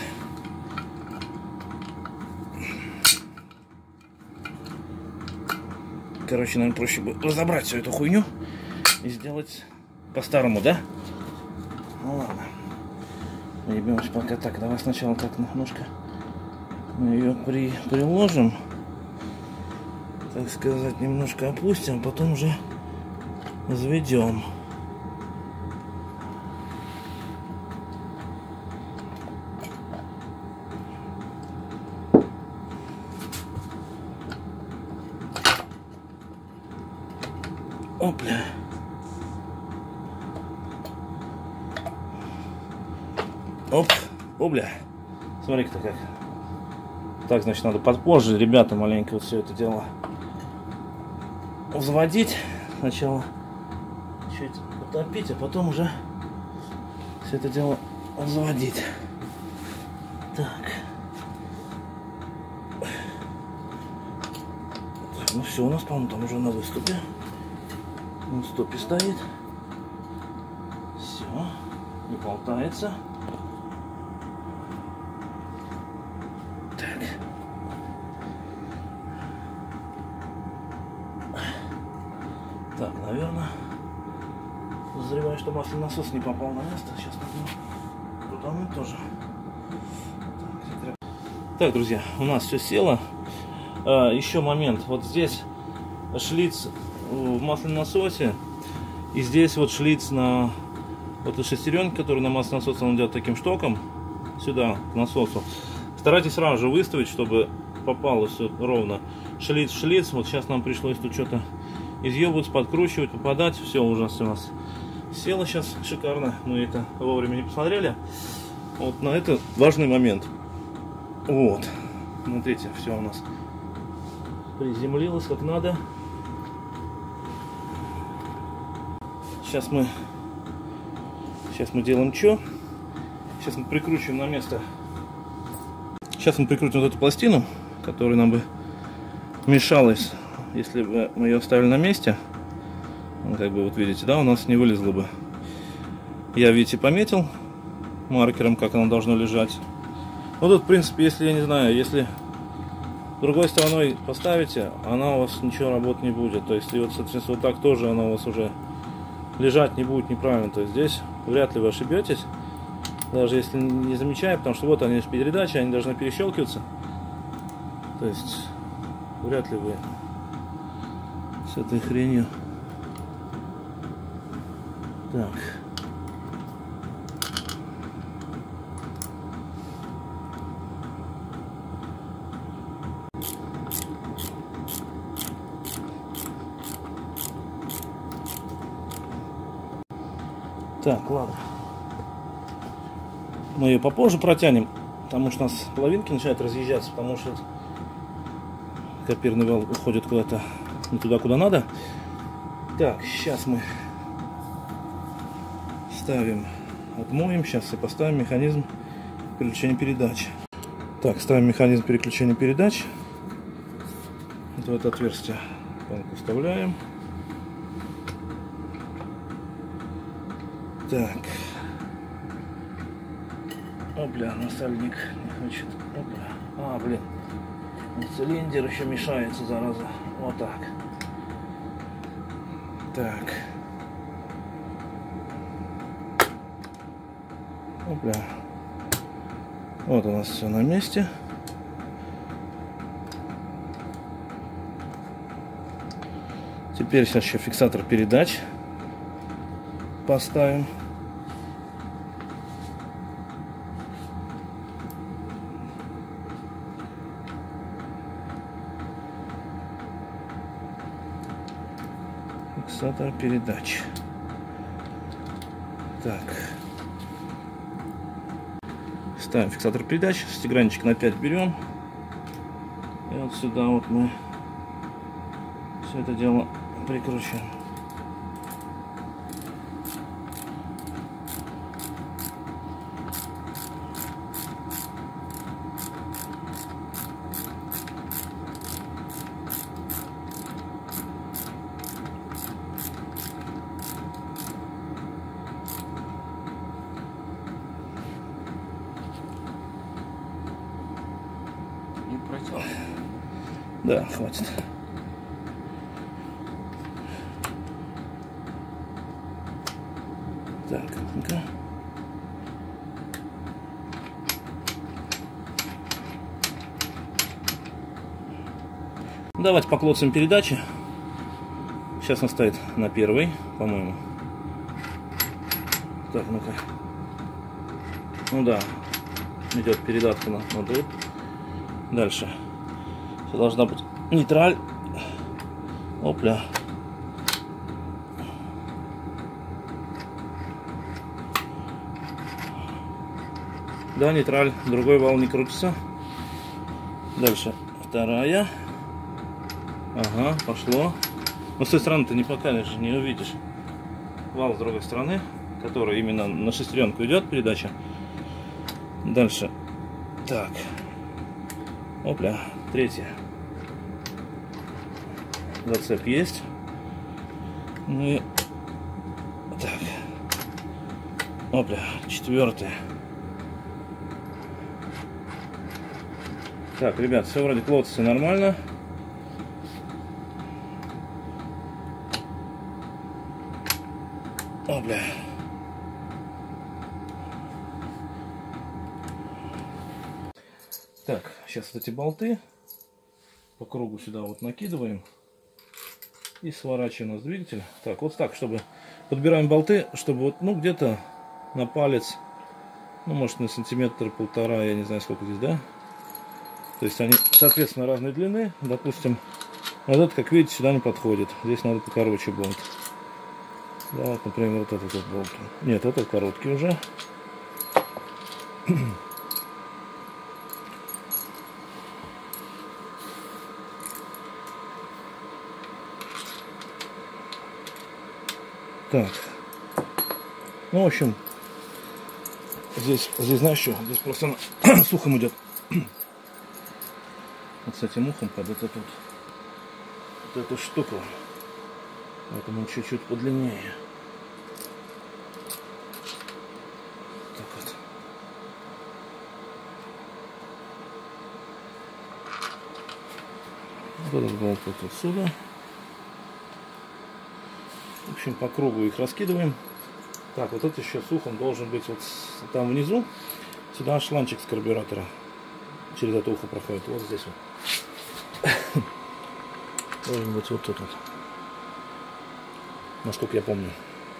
Короче, нам проще будет разобрать всю эту хуйню и сделать по-старому, да? Ну ладно. Наебемся пока так. Давай сначала так немножко мы ее при, приложим. Так сказать, немножко опустим, а потом уже заведем. Опля. Оп, опля. Смотри-ка как. Так, значит, надо подпозже, ребята, маленько вот все это дело взводить. Сначала чуть утопить, а потом уже все это дело взводить. Так. Так, ну все, у нас, по-моему, там уже на выступе. На стопе стоит. Все, не болтается. Так. Так, наверное, подозреваю, что масляный насос не попал на место. Сейчас надо крутануть тоже. Так, так, друзья, у нас все село. А, еще момент. Вот здесь шлиц в масляном насосе, и здесь вот шлиц на вот этой шестеренке, который на масляном насосе, он идет таким штоком сюда к насосу. Старайтесь сразу же выставить, чтобы попало все ровно. Шлиц в шлиц. Вот сейчас нам пришлось тут что-то изъебываться, подкручивать, попадать. Все уже у нас село сейчас шикарно. Мы это вовремя не посмотрели. Вот на это важный момент. Вот. Смотрите, все у нас приземлилось как надо. Сейчас мы, сейчас мы делаем что? Сейчас мы прикручиваем на место. Сейчас мы прикрутим вот эту пластину, которая нам бы мешалась, если бы мы ее оставили на месте. Ну, как бы вот видите, да, у нас не вылезло бы. Я, видите, пометил маркером, как оно должно лежать. Ну тут, в принципе, если, я не знаю, если другой стороной поставите, она у вас ничего работать не будет. То есть, и вот, соответственно, вот так тоже она у вас уже лежать не будет неправильно. То есть здесь вряд ли вы ошибетесь, даже если не замечая, потому что вот они передачи, они должны перещелкиваться. То есть вряд ли вы с этой хренью. Так. Так, ладно. Мы ее попозже протянем, потому что у нас половинки начинают разъезжаться, потому что копирный вал уходит куда-то не туда, куда надо. Так, сейчас мы ставим, отмоем, сейчас и поставим механизм переключения передач. Так, ставим механизм переключения передач. Вот в это отверстие панку вставляем. Так. О, бля, насальник не хочет. Опа. А, блин. Цилиндр еще мешается, зараза. Вот так. Так. Опля. Вот у нас все на месте. Теперь сейчас еще фиксатор передач поставим. Фиксатор передач. Так. Ставим фиксатор передач. Стегранчик на пять берем. И вот сюда вот мы все это дело прикручиваем. Да, хватит. Так, ну-ка. Давайте поклоцаем передачи. Сейчас он стоит на первой, по-моему. Так, ну-ка. Ну да, идет передатка на, на тут. Дальше. Должна быть нейтраль. Опля. Да, нейтраль. Другой вал не крутится. Дальше. Вторая. Ага, пошло. Но с той стороны ты не покажешь, не увидишь. Вал с другой стороны, который именно на шестеренку идет передача. Дальше. Так. Опля. Третья. Зацеп есть. Ну и так. Опля. Четвертая. Так, ребят, все вроде клоцится нормально. Опля. Так, сейчас вот эти болты по кругу сюда вот накидываем и сворачиваем наш двигатель. Так, вот так, чтобы подбираем болты, чтобы вот, ну, где-то на палец, ну, может, на сантиметр полтора, я не знаю, сколько здесь, да? То есть они, соответственно, разной длины. Допустим, вот этот, как видите, сюда не подходит. Здесь надо покороче болт. Да, вот, например, вот этот вот болт. Нет, этот короткий уже. Так, ну, в общем, здесь, здесь, знаешь что, здесь просто с ухом идет. Вот с этим ухом под вот эту, вот эту штуку. Поэтому чуть-чуть подлиннее. Так вот. Вот этот болт вот отсюда. В общем, по кругу их раскидываем. Так, вот это еще сухом должен быть вот там внизу. Сюда шланчик с карбюратора через это ухо проходит. Вот здесь вот. Должен быть вот тут вот. Насколько я помню.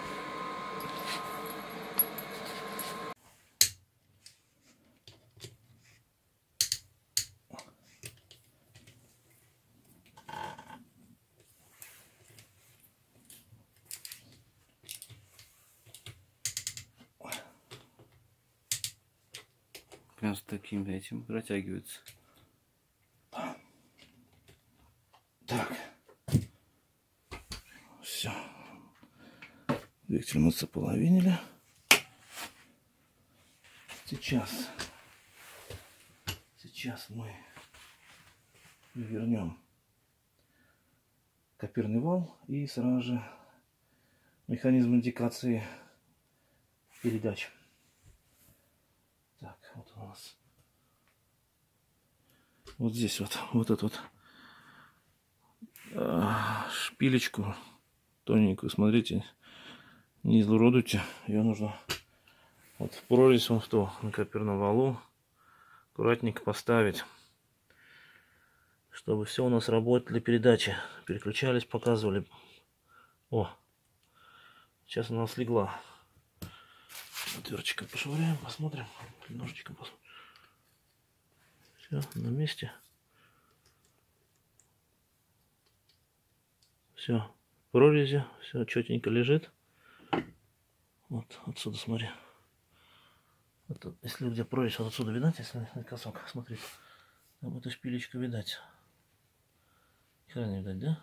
Прям с таким этим протягивается. Так. Все. Двигатель мы заполовинили. Сейчас. Сейчас мы вернем копирный вал и сразу же механизм индикации передач. Так, вот у нас вот здесь вот, вот эту вот а, шпилечку тоненькую, смотрите, не изуродуйте, ее нужно вот в прорезь вон в то, на копирном валу аккуратненько поставить, чтобы все у нас работали передачи, переключались, показывали. О, сейчас она слегла. Отверточком пошвыряем, посмотрим. Ножичком посмотрим. Все, на месте. Все, в прорези, все четенько лежит. Вот отсюда смотри. Вот, если где прорезь, вот отсюда видать, если косок, смотрите. Там эта шпилечка видать. Хера не видать, да?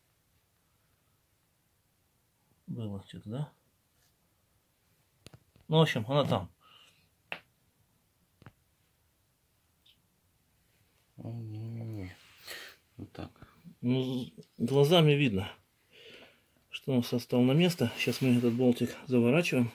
Было что-то, да? Ну, в общем, она там. Не-не-не. Вот так. Ну, глазами видно, что он встал на место. Сейчас мы этот болтик заворачиваем.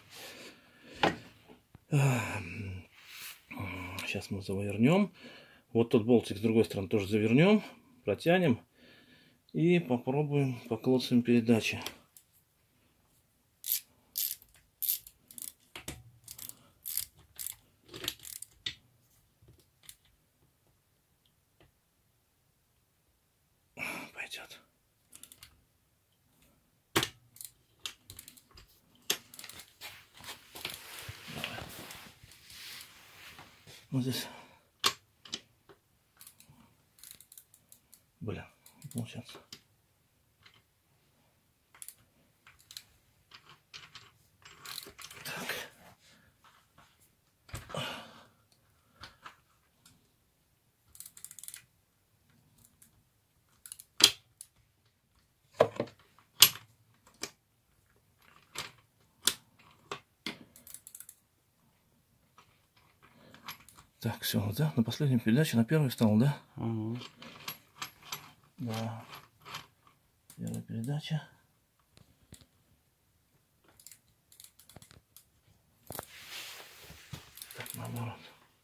Сейчас мы завернем. Вот тот болтик с другой стороны тоже завернем, протянем и попробуем по колодцам передачи. Пойдет. Давай. Вот здесь. Бля, получается. Так. Так, все, да? На последней передаче на первой встал, да? Угу. Да. Первая передача. Так, наоборот.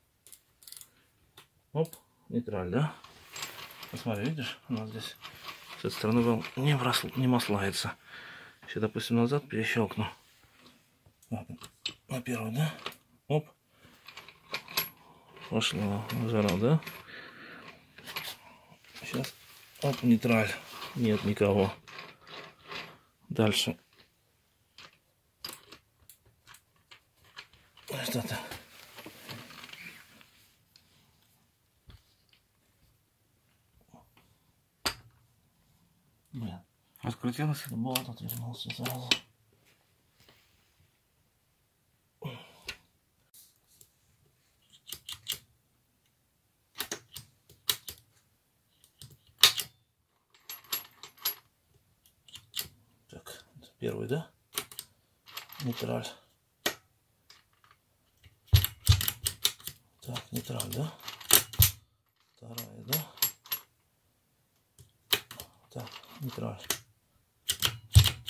Оп, нейтраль, да? Посмотри, видишь, у нас здесь с этой стороны был не, врасл, не маслается. Сейчас, допустим, назад перещелкну. Ладно. На первую, да? Оп. Пошла жара, да? Сейчас. Оп, нейтраль. Нет никого. Дальше. Что-то. Блин. Открутилось? Болт отвернулся сразу. Так, это первый, да? Нейтраль. Так, нейтраль, да? Вторая, да? Так, нейтраль.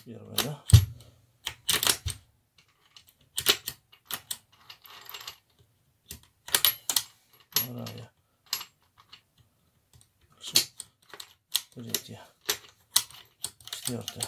Первая, да? Вторая. Третья. Четвертая.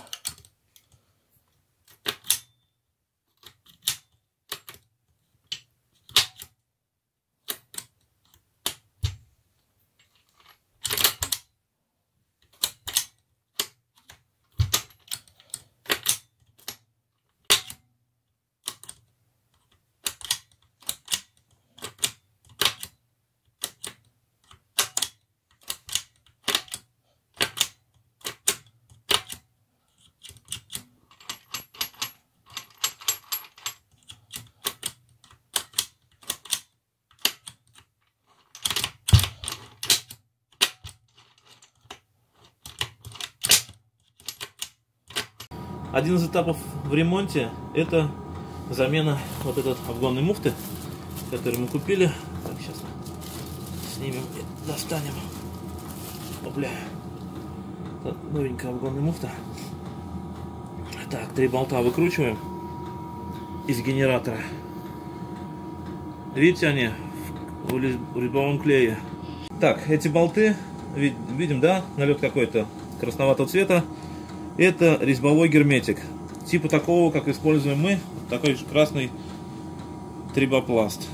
Один из этапов в ремонте — это замена вот этой обгонной муфты, которую мы купили. Так, сейчас снимем и достанем. Опля. Так, новенькая обгонная муфта. Так, три болта выкручиваем из генератора. Видите, они в резьбовом клее. Так, эти болты, видим, да, налет какой-то красноватого цвета. Это резьбовой герметик, типа такого, как используем мы, такой же красный трибопласт.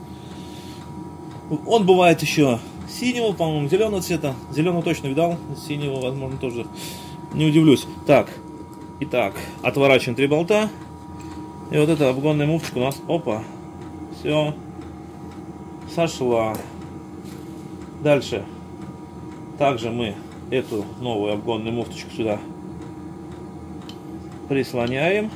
Он бывает еще синего, по-моему, зеленого цвета. Зеленого точно видал, синего, возможно, тоже. Не удивлюсь. Так, итак, отворачиваем три болта. И вот эта обгонная муфточка у нас, опа, все, сошла. Дальше, также мы эту новую обгонную муфточку сюда прислоняем.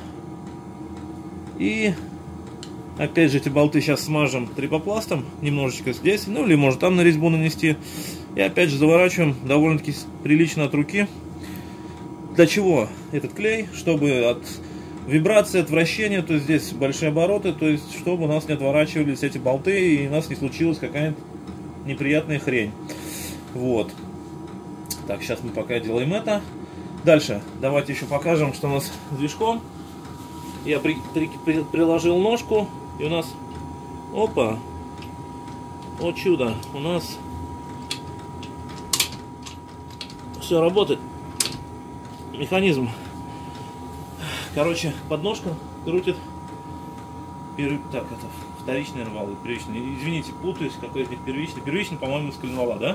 И опять же эти болты сейчас смажем трибопластом немножечко здесь, ну или может там на резьбу нанести. И опять же заворачиваем довольно-таки прилично от руки. Для чего этот клей? Чтобы от вибрации, от вращения, то есть здесь большие обороты, то есть чтобы у нас не отворачивались эти болты и у нас не случилась какая-нибудь неприятная хрень. Вот. Так, сейчас мы пока делаем это. Дальше давайте еще покажем, что у нас с движком. Я при, при, при, приложил ножку, и у нас, опа, о чудо, у нас все работает. Механизм, короче, подножка крутит. Пер, так, это вторичный рвал, первичный. Извините, путаюсь, какой из них первичный. Первичный, по-моему, с коленвала, да?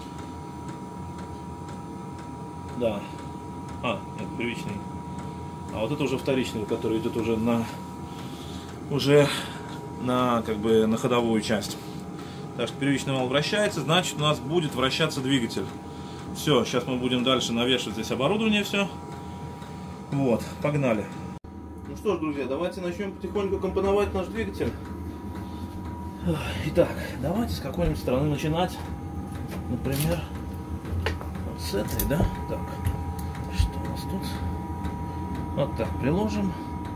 Да. А, нет, первичный. А вот это уже вторичный, который идет уже на уже на как бы на ходовую часть. Так что первичный вал вращается, значит у нас будет вращаться двигатель. Все, сейчас мы будем дальше навешивать здесь оборудование все. Вот, погнали. Ну что ж, друзья, давайте начнем потихоньку компоновать наш двигатель. Итак, давайте с какой-нибудь стороны начинать. Например, вот с этой, да? Так. Что у нас тут? Вот так приложим.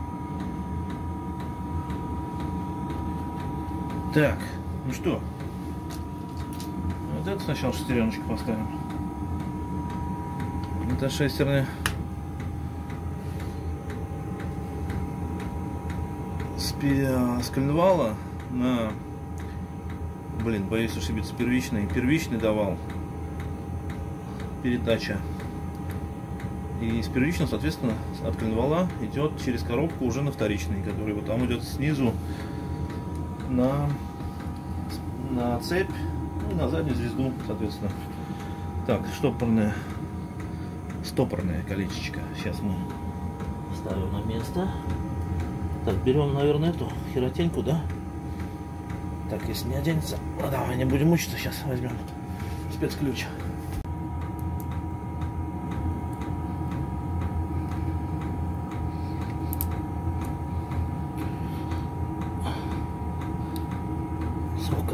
Так, ну что? Вот это сначала шестереночку поставим. Это шестерня. С, с коленвала на... Блин, боюсь ошибиться. Первичный. Первичный давал. Передача. И с первичного, соответственно, от коленвала идет через коробку уже на вторичный, который вот там идет снизу на, на цепь, ну, на заднюю звезду, соответственно. Так, штопорная, стопорная колечечко. Сейчас мы ставим на место. Так, берем, наверное, эту херотеньку, да? Так, если не оденется, ну давай, не будем мучиться, сейчас возьмем спецключ. Сука.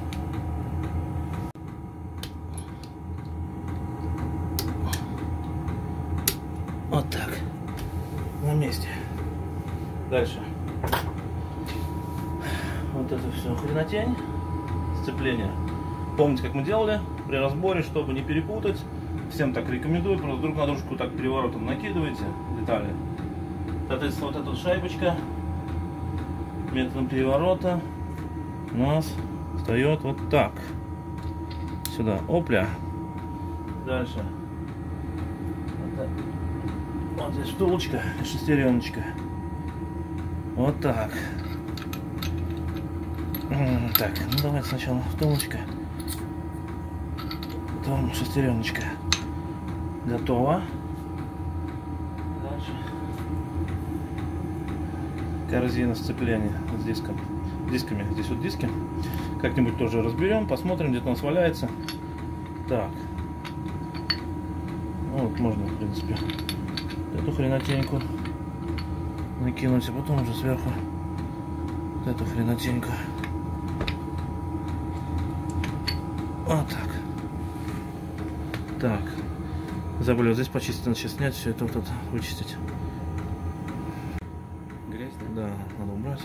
Вот так. На месте. Дальше. Вот это все хренотень. Сцепление. Помните, как мы делали при разборе, чтобы не перепутать. всем так рекомендую, просто друг на дружку так переворотом накидываете детали. Соответственно, вот эта вот шайбочка методом переворота у нас встает вот так. Сюда, опля. Дальше. Вот, так. Вот здесь втулочка, шестереночка. Вот так. Так, ну давайте сначала втулочка. Потом шестереночка. Готово. Дальше. Корзина сцепления с диском. Дисками. Здесь вот диски. Как-нибудь тоже разберем, посмотрим, где-то у нас валяется. Так. Ну, вот можно, в принципе, эту хренотеньку накинуть, а потом уже сверху вот эту хренотеньку. Вот так. Так. Забыли вот здесь почистить, надо сейчас снять, все это вот это вычистить. Грязь, да? Да, надо убрать.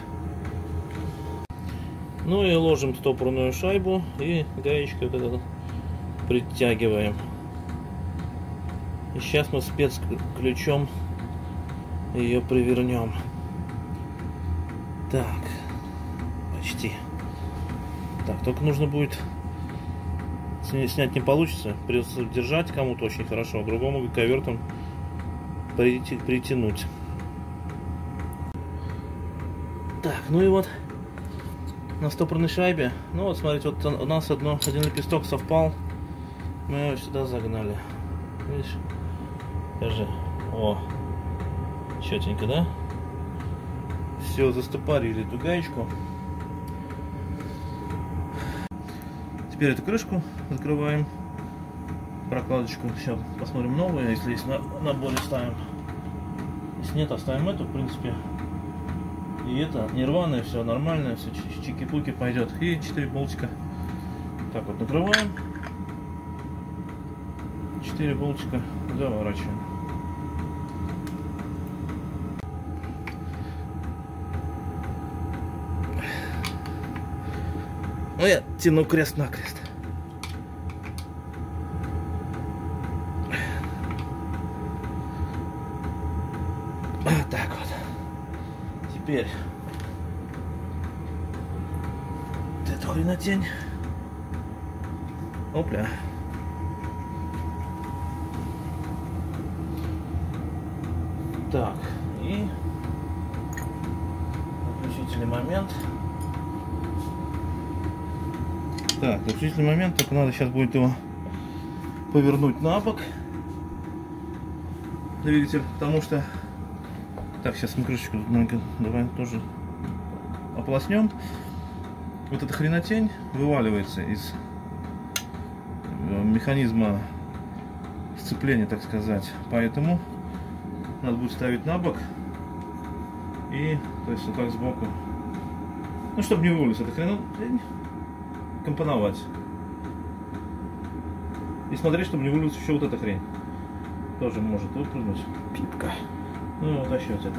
Ну и ложим стопорную шайбу и гаечкой вот это притягиваем. И сейчас мы спецключом ее привернем. Так, почти. Так, только нужно будет снять, не получится, придется держать кому-то очень хорошо, а другому ковертом прийти, притянуть. Так, ну и вот на стопорной шайбе, ну вот смотрите, вот у нас одно, один лепесток совпал, мы его сюда загнали. Видишь? Скажи, о, четенько, да? Все, застопорили эту гаечку. Теперь эту крышку закрываем, прокладочку. Сейчас посмотрим новую, если есть на наборе, ставим. Если нет, оставим эту, в принципе. И это не рваное, все нормально, все чики-пуки пойдет. И четыре болтика. Так вот накрываем. четыре болтика заворачиваем. Ну я тяну крест-накрест. Вот так вот. Теперь вот эту хренотень. Опля. Так, и заключительный момент. Так, заключительный момент, только надо сейчас будет его повернуть на бок, двигатель, потому что... Так, сейчас мы крышечку давай тоже ополоснем. Вот эта хренотень вываливается из механизма сцепления, так сказать, поэтому надо будет ставить на бок и, то есть, вот так сбоку, ну, чтобы не вывалилась эта хренотень, компоновать. И смотреть, чтобы не вылилась еще вот эта хрень. Тоже может выпрыгнуть. Пипка. Ну, вот еще вот это.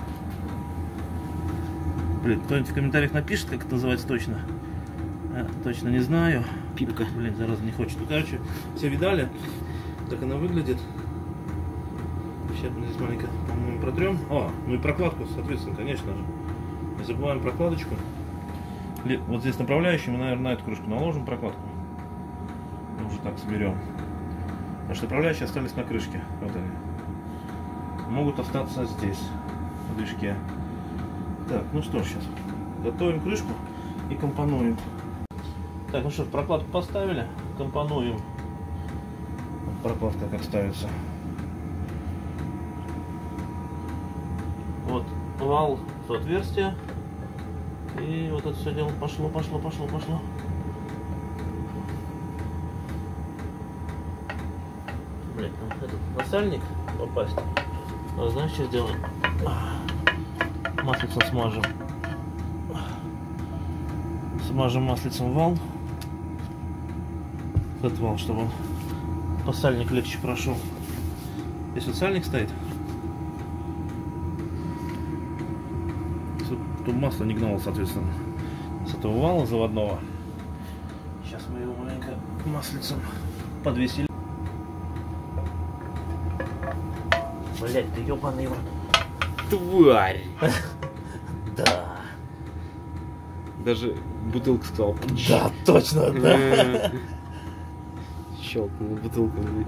Блин, кто-нибудь в комментариях напишет, как это называется точно. Я точно не знаю. Пипка. Блин, зараза не хочет. Ну, короче, все видали, как она выглядит. Сейчас мы здесь маленько, по-моему, протрем. О, ну и прокладку, соответственно, конечно же. Не забываем прокладочку. Вот здесь направляющий, мы, наверное, на эту крышку наложим прокладку. Мы уже так соберем. Потому что направляющие остались на крышке. Вот они. Могут остаться здесь, в движке. Так, ну что, сейчас готовим крышку и компонуем. Так, ну что, прокладку поставили, компонуем. Прокладка как ставится. Вот вал в отверстие. И вот это все дело пошло, пошло, пошло, пошло. Блин, этот насальник попасть. А знаешь, что сделаем? Маслицем смажем. Смажем маслицем вал. Этот вал, чтобы он по сальник легче прошел. Здесь вот сальник стоит. Тут масло не гнало, соответственно, с этого вала заводного. Сейчас мы его маленько маслицем подвесили. Блять, ты ебаный в рот. Тварь! Да. Даже бутылку сказал. Да, точно, да. Щелкнул бутылкой.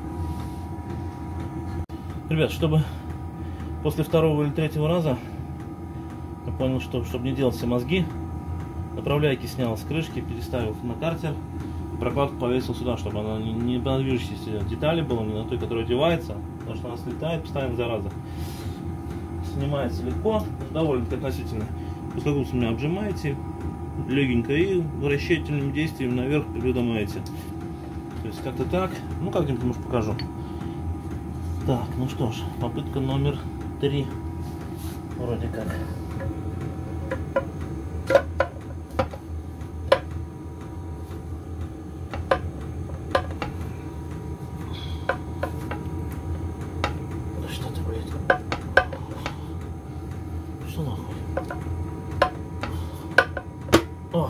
Ребят, чтобы после второго или третьего раза я понял, что чтобы не делать все мозги, направляйки снял с крышки, переставил на картер, прокладку повесил сюда, чтобы она не, не на движущейся детали была, не на той, которая одевается, потому что она слетает постоянно, зараза. Снимается легко, довольно-таки относительно. Пускай меня обжимаете легенько и вращательным действием наверх придумаете. То есть как-то так. Ну как-нибудь, может, покажу. Так, ну что ж, попытка номер три. Вроде как. Да что ты, блядь? Что нахуй? О!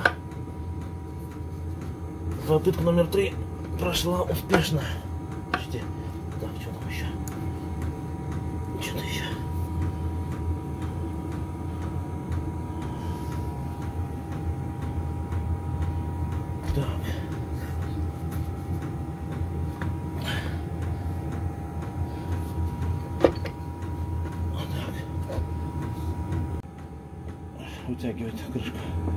Попытка номер три прошла успешно. Почти. Так, что там еще? Что-то еще. Так. Вот так. Вытягивает крышку.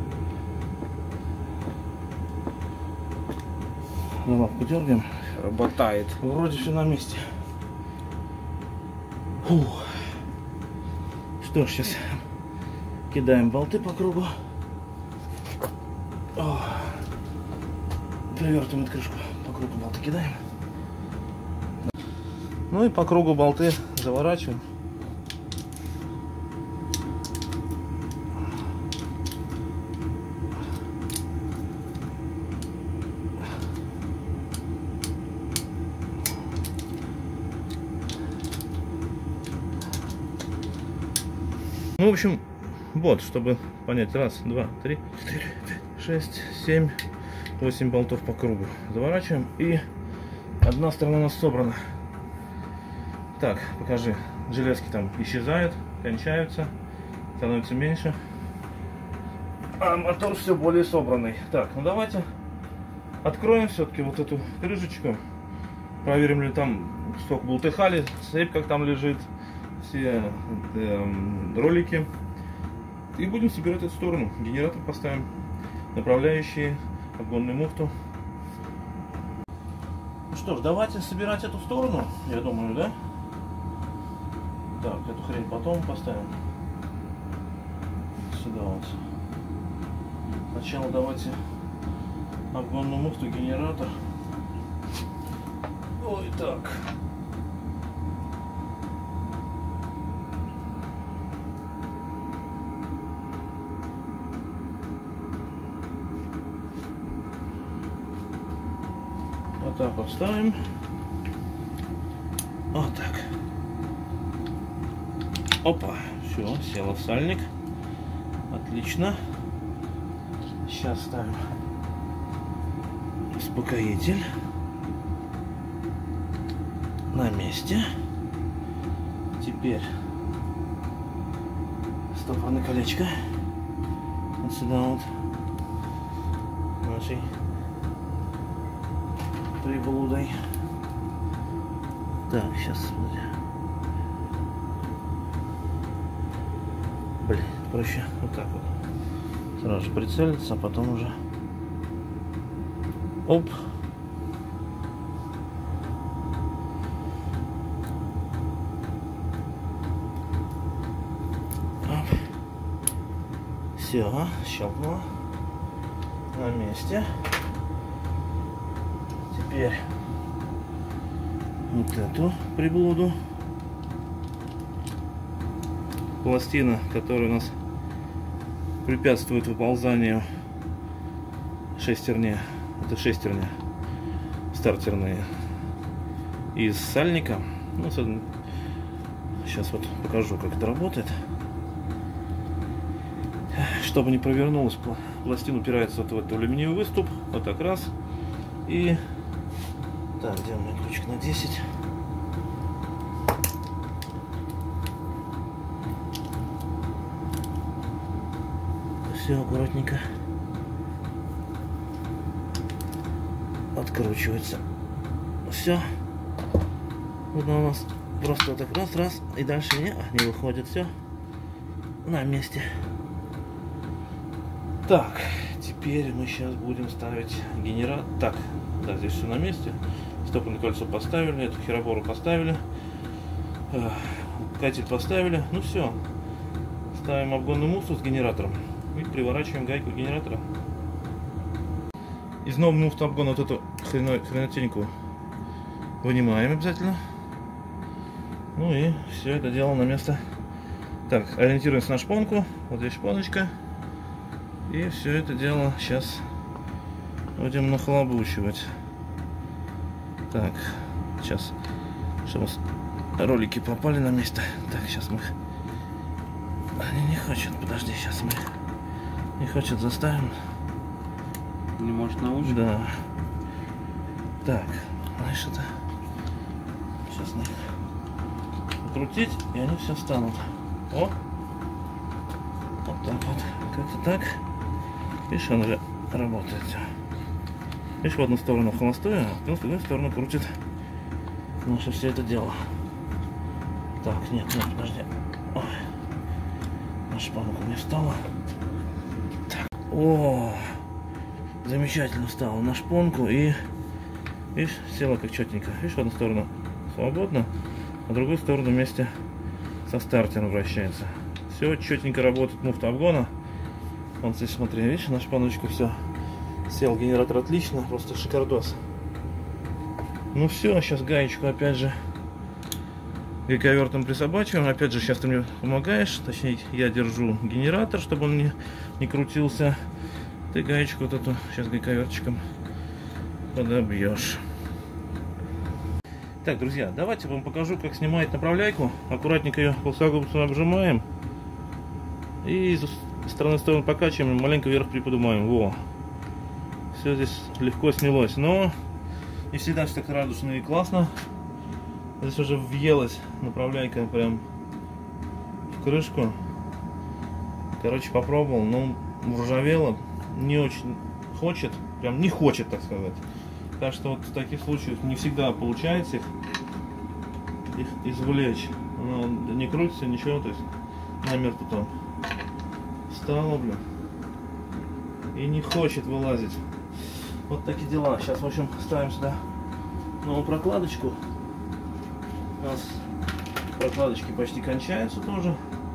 На лапку дергаем. Работает. Вроде все на месте. Фух. Что ж, сейчас кидаем болты по кругу. О. Перевертываем крышку. По кругу болты кидаем. Ну и по кругу болты заворачиваем. Ну, в общем, вот, чтобы понять. Раз, два, три, четыре, пять, шесть, семь, восемь болтов по кругу. Заворачиваем. И одна сторона у нас собрана. Так, покажи. Железки там исчезают, кончаются, становится меньше. А мотор все более собранный. Так, ну давайте откроем все-таки вот эту крышечку. Проверим, ли там сколько болтыхали, цепь как там лежит. Все э, ролики, и будем собирать эту сторону. Генератор поставим, направляющие, обгонную муфту. Ну что ж, давайте собирать эту сторону, я думаю, да? Так, эту хрень потом поставим сюда вот. Сначала давайте обгонную муфту, генератор. Ой, так. Вот так вот ставим. Вот так. Опа. Все, села в сальник. Отлично. Сейчас ставим успокоитель. На месте. Теперь стопорное колечко. Вот сюда вот. Нашей приблудой. Так, сейчас смотри. Блин, проще вот так вот. Сразу же прицелиться, а потом уже. Оп. Оп. Все, щелкнуло. На месте. Теперь вот эту приблуду. Пластина, которая у нас препятствует выползанию шестерни. Это шестерня стартерные из сальника. Ну, сейчас вот покажу, как это работает. Чтобы не провернулась, пластина упирается вот в этот алюминиевый выступ. Вот так раз. И так, где у меня ключик на десять? все аккуратненько откручивается. Все. Вот она у нас просто вот так раз, раз, и дальше не, не выходит. Все на месте. Так, теперь мы сейчас будем ставить генератор. Так, да, здесь все на месте. Стопорное кольцо поставили, эту херобору поставили, э, катель поставили. Ну все, ставим обгонный муфту с генератором и приворачиваем гайку генератора. Из нового муфта обгона вот эту хрено, хренотеньку вынимаем обязательно. Ну и все это дело на место. Так, ориентируемся на шпонку. Вот здесь шпоночка. И все это дело сейчас будем нахлобучивать. Так, сейчас, чтобы ролики попали на место. Так, сейчас мы... Они не хочет, подожди, сейчас мы... Не хочет, заставим. Не может научить? Да. Так, знаешь, это... Сейчас надо крутить, и они все станут. О! Вот так вот. Как-то так. Видишь, он уже работает. Видишь, в одну сторону холостую, а в другую сторону крутит наше все это дело. Так, нет, нет, подожди. Ой. На шпанку не встала. Так. О! Замечательно встала на шпонку и, видишь, села как четненько. Видишь, в одну сторону свободно, а в другую сторону вместе со стартером вращается. Все четенько работает муфта обгона. Вот здесь смотри, видишь, на шпаночку все. Сел генератор отлично, просто шикардос. Ну все, сейчас гаечку опять же гайковертом присобачиваем. Опять же, сейчас ты мне помогаешь, точнее я держу генератор, чтобы он не, не крутился. Ты гаечку вот эту сейчас гайковертчиком подобьешь. Так, друзья, давайте я вам покажу, как снимать направляйку. Аккуратненько ее плоскогубцем обжимаем. И с стороны в сторону покачиваем, маленько вверх приподнимаем. Во. Все здесь легко снялось. Но не всегда все так радужно и классно. Здесь уже въелась направляйка прям в крышку. Короче, попробовал, но ржавело. Не очень хочет, прям не хочет, так сказать. Так что вот в таких случаях не всегда получается их, их извлечь. Она не крутится, ничего, то есть намертво там встала, блин, и не хочет вылазить. Вот такие дела. Сейчас, в общем, ставим сюда новую прокладочку. У нас прокладочки почти кончаются тоже.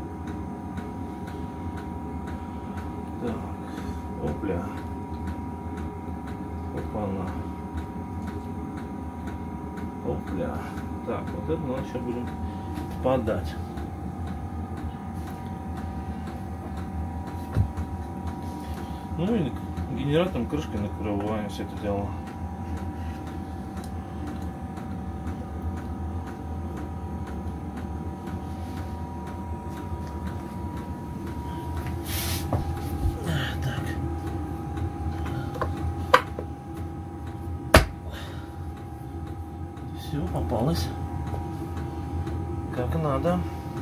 Так, опля. Опа-на. Опля. Так, вот это мы сейчас будем подать. Ну и генератором крышкой накрываем все это дело. Так. Все, попалось. Как надо.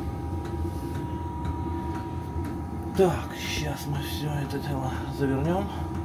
Так, сейчас мы все это дело завернем.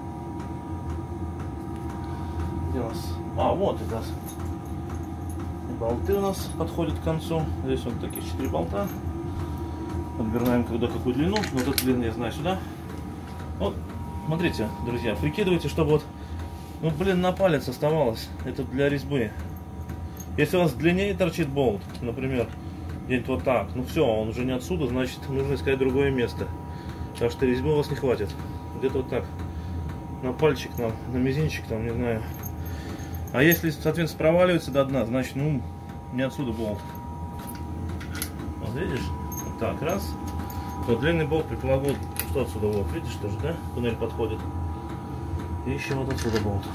Где у нас? А, вот это. Болты у нас подходят к концу. Здесь вот таких четыре болта. Подбираем куда какую длину. Вот эту длину я знаю сюда. Вот, смотрите, друзья, прикидывайте, чтобы вот, ну, блин, на палец оставалось. Это для резьбы. Если у вас длиннее торчит болт, например, где-нибудь вот так, ну все, он уже не отсюда, значит, нужно искать другое место. Так что резьбы у вас не хватит. Где-то вот так. На пальчик, на, на мизинчик, там, не знаю. А если, соответственно, проваливается до дна, значит, ну, не отсюда болт. Вот видишь? Вот так, раз. Вот длинный болт предполагал, что отсюда, вот, видишь, тоже, да? Туннель подходит. И еще вот отсюда болт.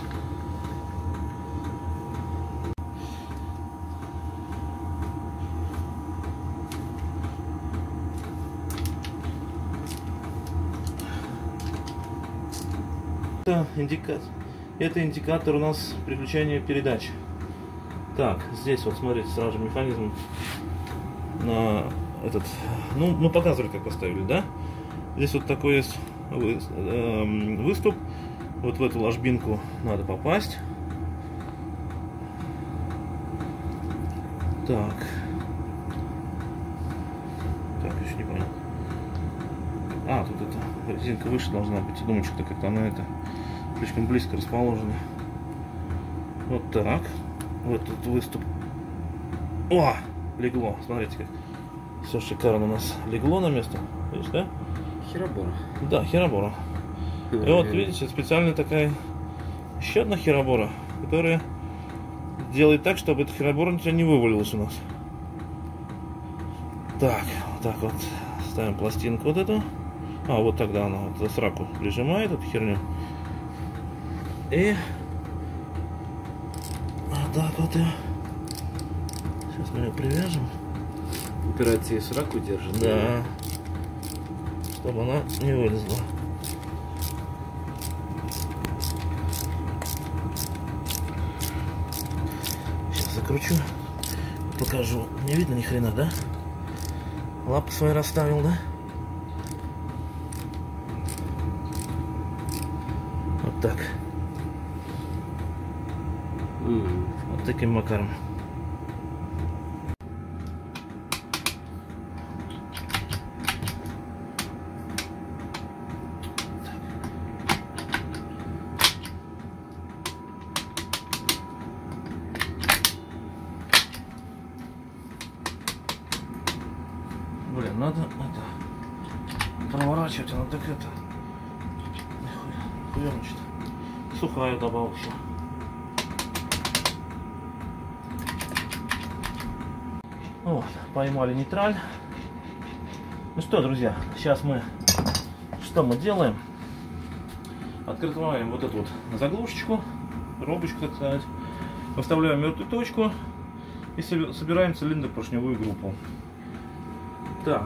Это индикатор, это индикатор у нас переключения передач. Так, здесь вот смотрите, сразу же механизм на этот, ну, ну показывали, как поставили, да? Здесь вот такой есть выступ. Вот в эту ложбинку надо попасть. Так. Так, еще не понял. А, тут эта резинка выше должна быть. Думочка-то как-то она это слишком близко расположена. Вот так. Вот этот выступ. О! Легло. Смотрите как. Все шикарно у нас легло на место. Видишь, да? Херобора. Да, херобора. И вот, видите, специальная такая еще одна херобора, которая делает так, чтобы эта херобора ничего не вывалилась у нас. Так, вот так вот ставим пластинку вот эту. А, вот тогда она вот за сраку прижимает эту херню. И вот так вот ее. Сейчас мы ее привяжем. Упирается и сраку держит. Да. Чтобы она не вылезла. Сейчас закручу. Покажу. Не видно ни хрена, да? Лапы свои расставил, да? Вот так. Mm. Вот таким макаром. Блин, надо это проворачивать, она так это хуёночит. Сухая добавил еще. Вот, поймали нейтраль. Ну что, друзья, сейчас мы что мы делаем? Открываем вот эту вот заглушечку, робочку, так сказать. Выставляем мертвую точку и собираем цилиндр-поршневую группу. Так,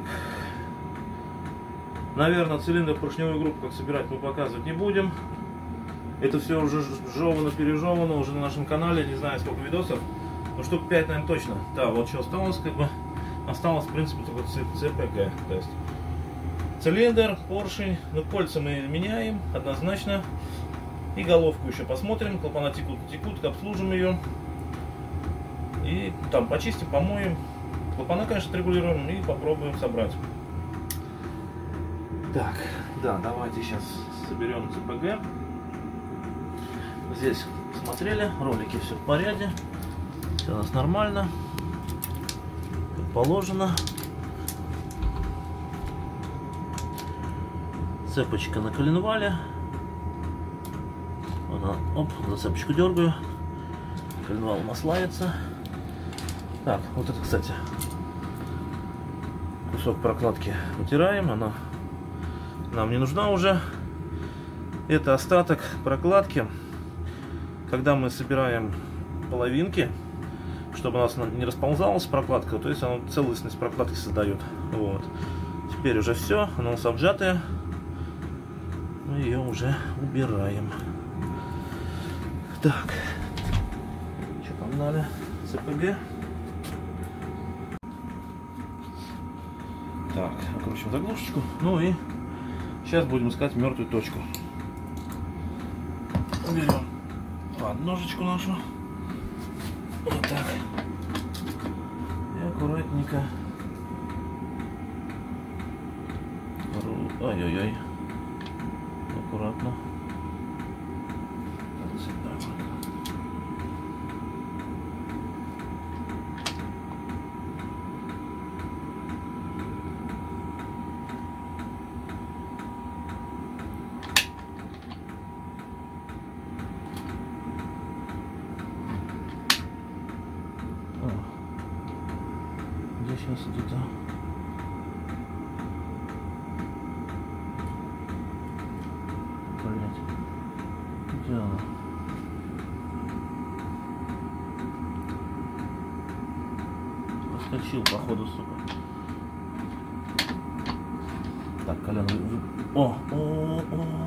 наверное, цилиндр-поршневую группу как собирать мы показывать не будем. Это все уже жевано, пережевано уже на нашем канале, не знаю сколько видосов, но штук пять, наверное, точно. Да, вот что осталось, как бы, осталось, в принципе, только ЦПГ, то есть цилиндр, поршень, ну, кольца мы меняем, однозначно, и головку еще посмотрим, клапана текут, текут, обслужим ее, и там почистим, помоем. Клапана, конечно, отрегулируем и попробуем собрать. Так, да, давайте сейчас соберем ЦПГ. Здесь смотрели, ролики все в порядке. Все у нас нормально. Как положено. Цепочка на коленвале. Вот она, оп, за цепочку дергаю. Коленвал у нас лается. Так, вот это, кстати, кусок прокладки вытираем, она нам не нужна уже. Это остаток прокладки, когда мы собираем половинки, чтобы у нас не расползалась прокладка, то есть она целостность прокладки создает. Вот. Теперь уже все, она у нас обжатая, мы ее уже убираем. Так, что там дали? ЦПГ. Так, накручиваем заглушечку. Ну и сейчас будем искать мертвую точку. Берем подножечку нашу. Вот так. И аккуратненько. Ой-ой-ой. Аккуратно. Где сейчас где-то блять, где она? Проскочил походу, сука. Так, колено. О, о, о.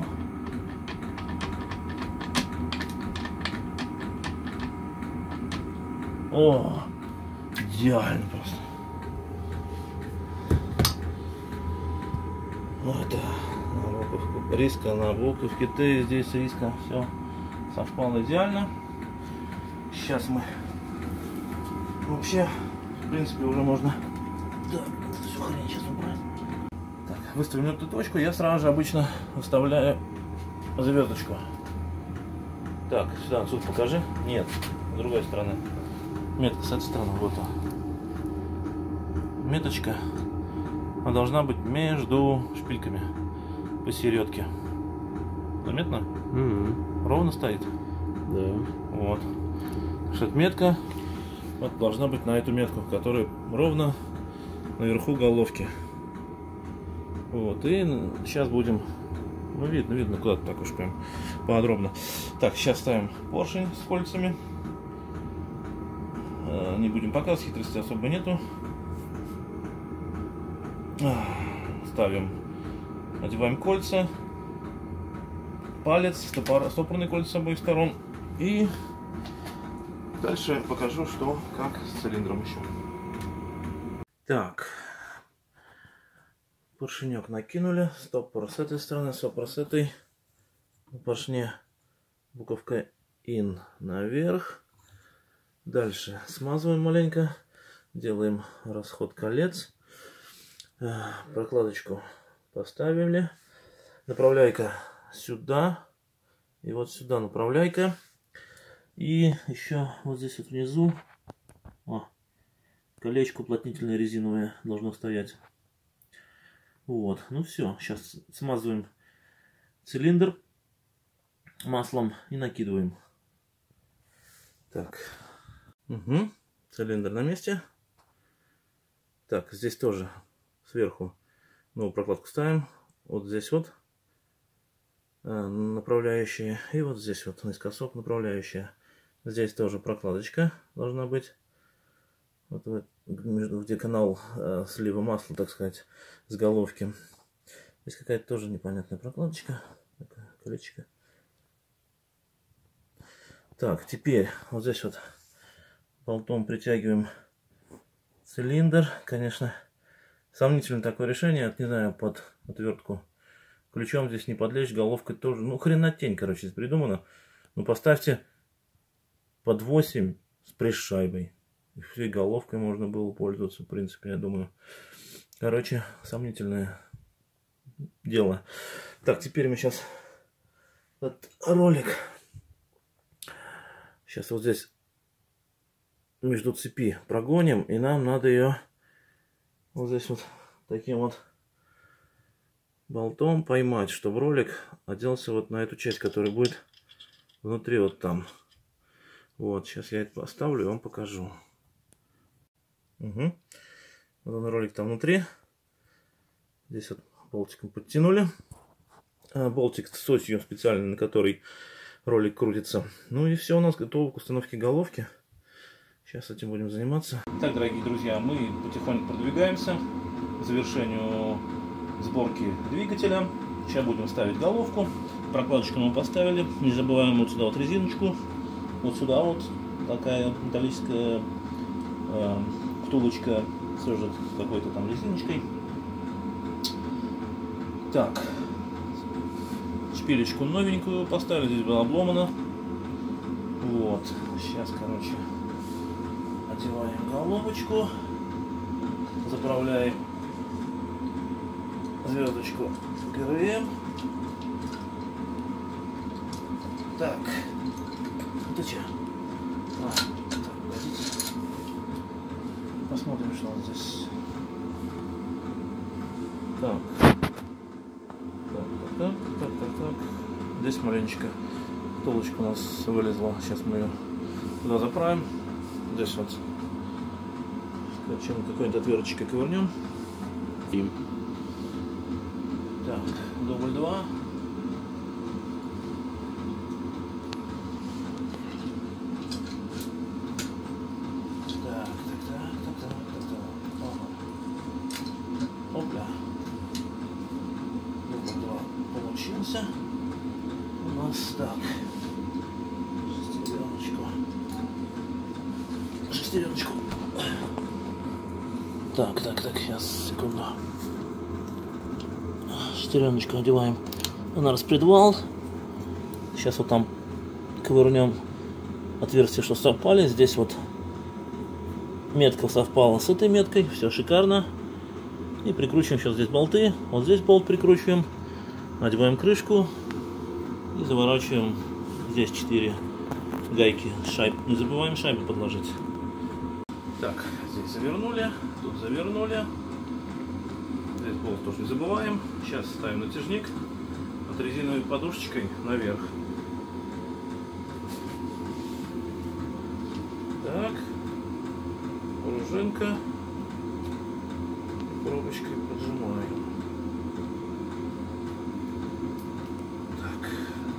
О, идеально просто. Вот, да, на лобовку риска на буковке Т, здесь риска, все совпало идеально. Сейчас мы вообще, в принципе, уже можно, да, всю хрень сейчас убрать. Так, выставим эту точку, я сразу же обычно выставляю звездочку. Так, сюда, отсюда покажи. Нет, с другой стороны. Метка с этой стороны, вот она. Меточка, она должна быть между шпильками посередке. Заметно? Mm-hmm. Ровно стоит? Да. Вот. Что метка вот, должна быть на эту метку, которая ровно наверху головки. Вот. И сейчас будем... Ну, видно, видно, куда-то так уж прям подробно. Так, сейчас ставим поршень с кольцами. Не будем показывать, хитрости особо нету. Ставим, одеваем кольца, палец, стопор, стопорные кольца с обоих сторон. И дальше покажу, что, как с цилиндром еще. Так, поршенек накинули, стопор с этой стороны, стопор с этой. На поршне буковка ин наверх. Дальше смазываем маленько, делаем расход колец. Прокладочку поставили. Направляйка сюда. И вот сюда направляйка. И еще вот здесь вот внизу о, колечко уплотнительное резиновое должно стоять. Вот. Ну все. Сейчас смазываем цилиндр маслом и накидываем. Так. Угу. Цилиндр на месте. Так, здесь тоже сверху новую прокладку ставим. Вот здесь вот направляющая. И вот здесь вот наискосок направляющая. Здесь тоже прокладочка должна быть. Вот между, где канал э, слива масла, так сказать, с головки. Здесь какая-то тоже непонятная прокладочка. Такое колечко. Так, теперь вот здесь вот болтом притягиваем цилиндр. Конечно, сомнительное такое решение. Не знаю, под отвертку ключом здесь не подлечь, головкой тоже. Ну, хренотень, короче, здесь придумано. Ну, поставьте под восемь с пресс-шайбой. И всей головкой можно было пользоваться, в принципе, я думаю. Короче, сомнительное дело. Так, теперь мы сейчас этот ролик. Сейчас вот здесь между цепи прогоним, и нам надо ее вот здесь вот таким вот болтом поймать, чтобы ролик оделся вот на эту часть, которая будет внутри вот там. Вот, сейчас я это поставлю и вам покажу. Угу. Вот он, ролик там внутри. Здесь вот болтиком подтянули. А, болтик с осью специальной, на которой ролик крутится. Ну и все, у нас готово к установке головки. Сейчас этим будем заниматься. Так, дорогие друзья, мы потихоньку продвигаемся к завершению сборки двигателя. Сейчас будем ставить головку. Прокладочку мы поставили. Не забываем вот сюда вот резиночку. Вот сюда вот такая металлическая э, втулочка тоже какой-то там резиночкой. Так, шпилечку новенькую поставили, здесь была обломана. Вот, сейчас, короче, одеваем головочку, заправляем звездочку ГРМ. Так, это что? А, так, погодите. Посмотрим, что у нас здесь. Так. Так, так, так, так, так. Здесь маленечко втулочка у нас вылезла. Сейчас мы ее туда заправим. Здесь вот чем какой-нибудь отверточкой ковырнем. И так, дубль два. Так, так, так, так, так, так, так. Ага. Опля. Дубль два получился. У нас так. Шестереночку. Шестереночку. Так, так, так, сейчас, секунду. Шестереночку одеваем у нас предвал. Сейчас вот там ковырнем отверстия, что совпали. Здесь вот метка совпала с этой меткой. Все шикарно. И прикручиваем сейчас здесь болты. Вот здесь болт прикручиваем. Надеваем крышку. И заворачиваем здесь четыре гайки. Шайб. Не забываем шайбу подложить. Так, здесь завернули. Тут завернули. Здесь болт тоже не забываем. Сейчас ставим натяжник от резиновой подушечкой наверх. Так, пружинка, пробочкой поджимаем. Так.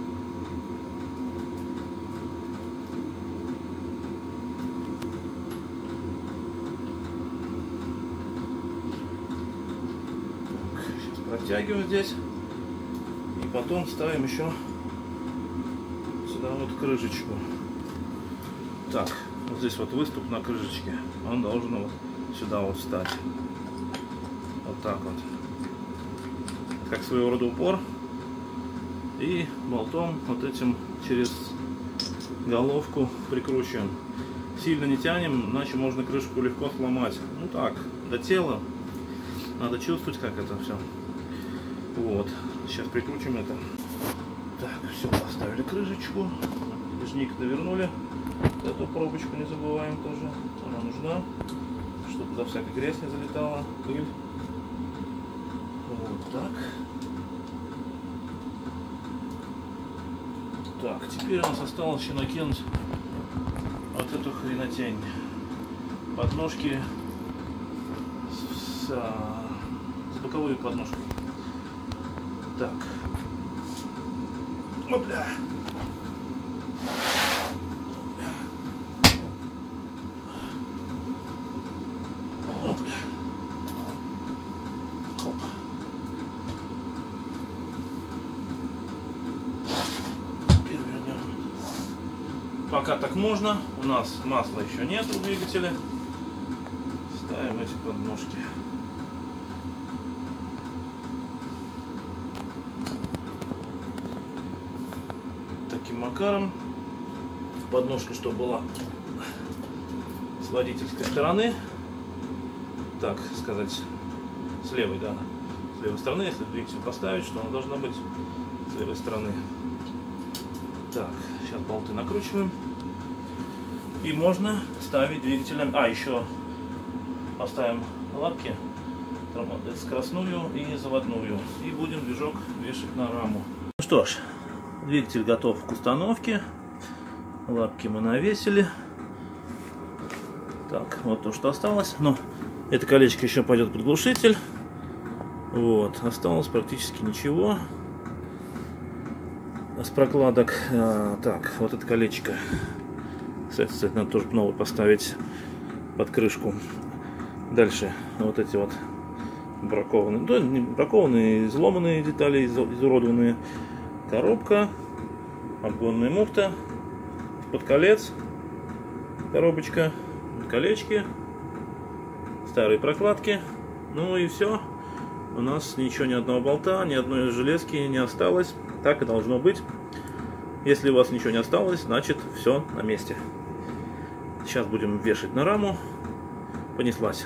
Так, сейчас протягиваем здесь. И потом ставим еще сюда вот крышечку. Так, вот здесь вот выступ на крышечке. Он должен вот сюда вот встать. Вот так вот. Как своего рода упор. И болтом вот этим через головку прикручиваем. Сильно не тянем, иначе можно крышку легко сломать. Ну так, до тела. Надо чувствовать, как это все. Вот. Сейчас прикрутим это. Так, все, поставили крышечку. Натяжник довернули. Эту пробочку не забываем тоже. Она нужна, чтобы за всякой грязь не залетала, пыль. Вот так. Так, теперь у нас осталось еще накинуть вот эту хренотень. Подножки с, с, с боковую подножку. Так. Опля. Опля. Хоп. Перевернем. Пока так можно. У нас масла еще нет у двигателя. Ставим эти подножки. Таким макаром. Подножка, чтобы была с водительской стороны. Так сказать, с левой, да. С левой стороны, если двигатель поставить, что она должна быть с левой стороны. Так, сейчас болты накручиваем. И можно ставить двигателем. А, еще поставим лапки. Скоростную и заводную. И будем движок вешать на раму. Ну что ж, двигатель готов к установке. Лапки мы навесили. Так, вот то, что осталось. Но это колечко еще пойдет под глушитель. Вот, осталось практически ничего. С прокладок. А, так, вот это колечко. Кстати, кстати, надо тоже новый поставить под крышку. Дальше вот эти вот бракованные, да, не бракованные, изломанные детали, изуродованные. Коробка, обгонная муфта, под колец, коробочка, колечки, старые прокладки. Ну и все. У нас ничего, ни одного болта, ни одной железки не осталось. Так и должно быть. Если у вас ничего не осталось, значит все на месте. Сейчас будем вешать на раму. Понеслась.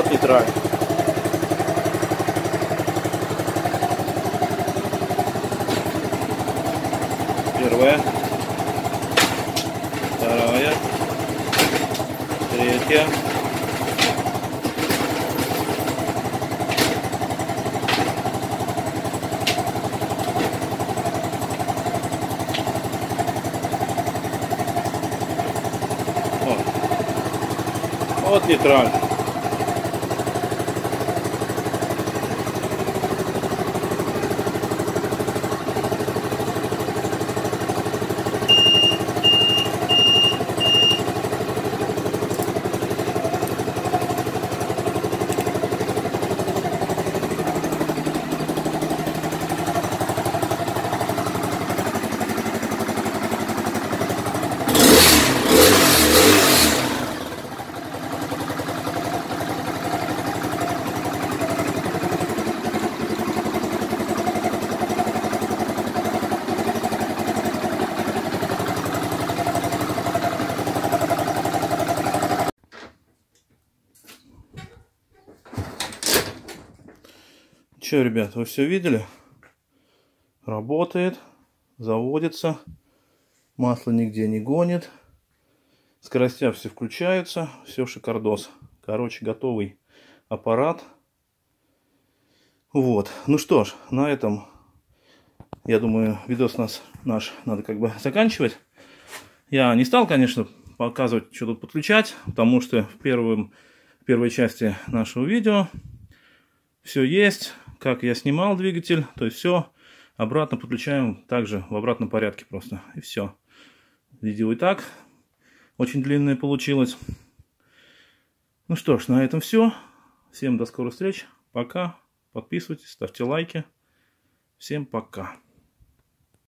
Вот нейтраль. Первая. Вторая. Третья. Вот. Вот нейтраль. Че, ребят, вы все видели? Работает, заводится, масло нигде не гонит, скоростя все включаются, все шикардос. Короче, готовый аппарат. Вот, ну что ж, на этом, я думаю, видос нас, наш надо как бы заканчивать. Я не стал, конечно, показывать, что тут подключать, потому что в, первом, в первой части нашего видео все есть. Как я снимал двигатель, то есть все обратно подключаем также в обратном порядке просто. И все. Видео и так очень длинное получилось. Ну что ж, на этом все. Всем до скорых встреч. Пока. Подписывайтесь, ставьте лайки. Всем пока.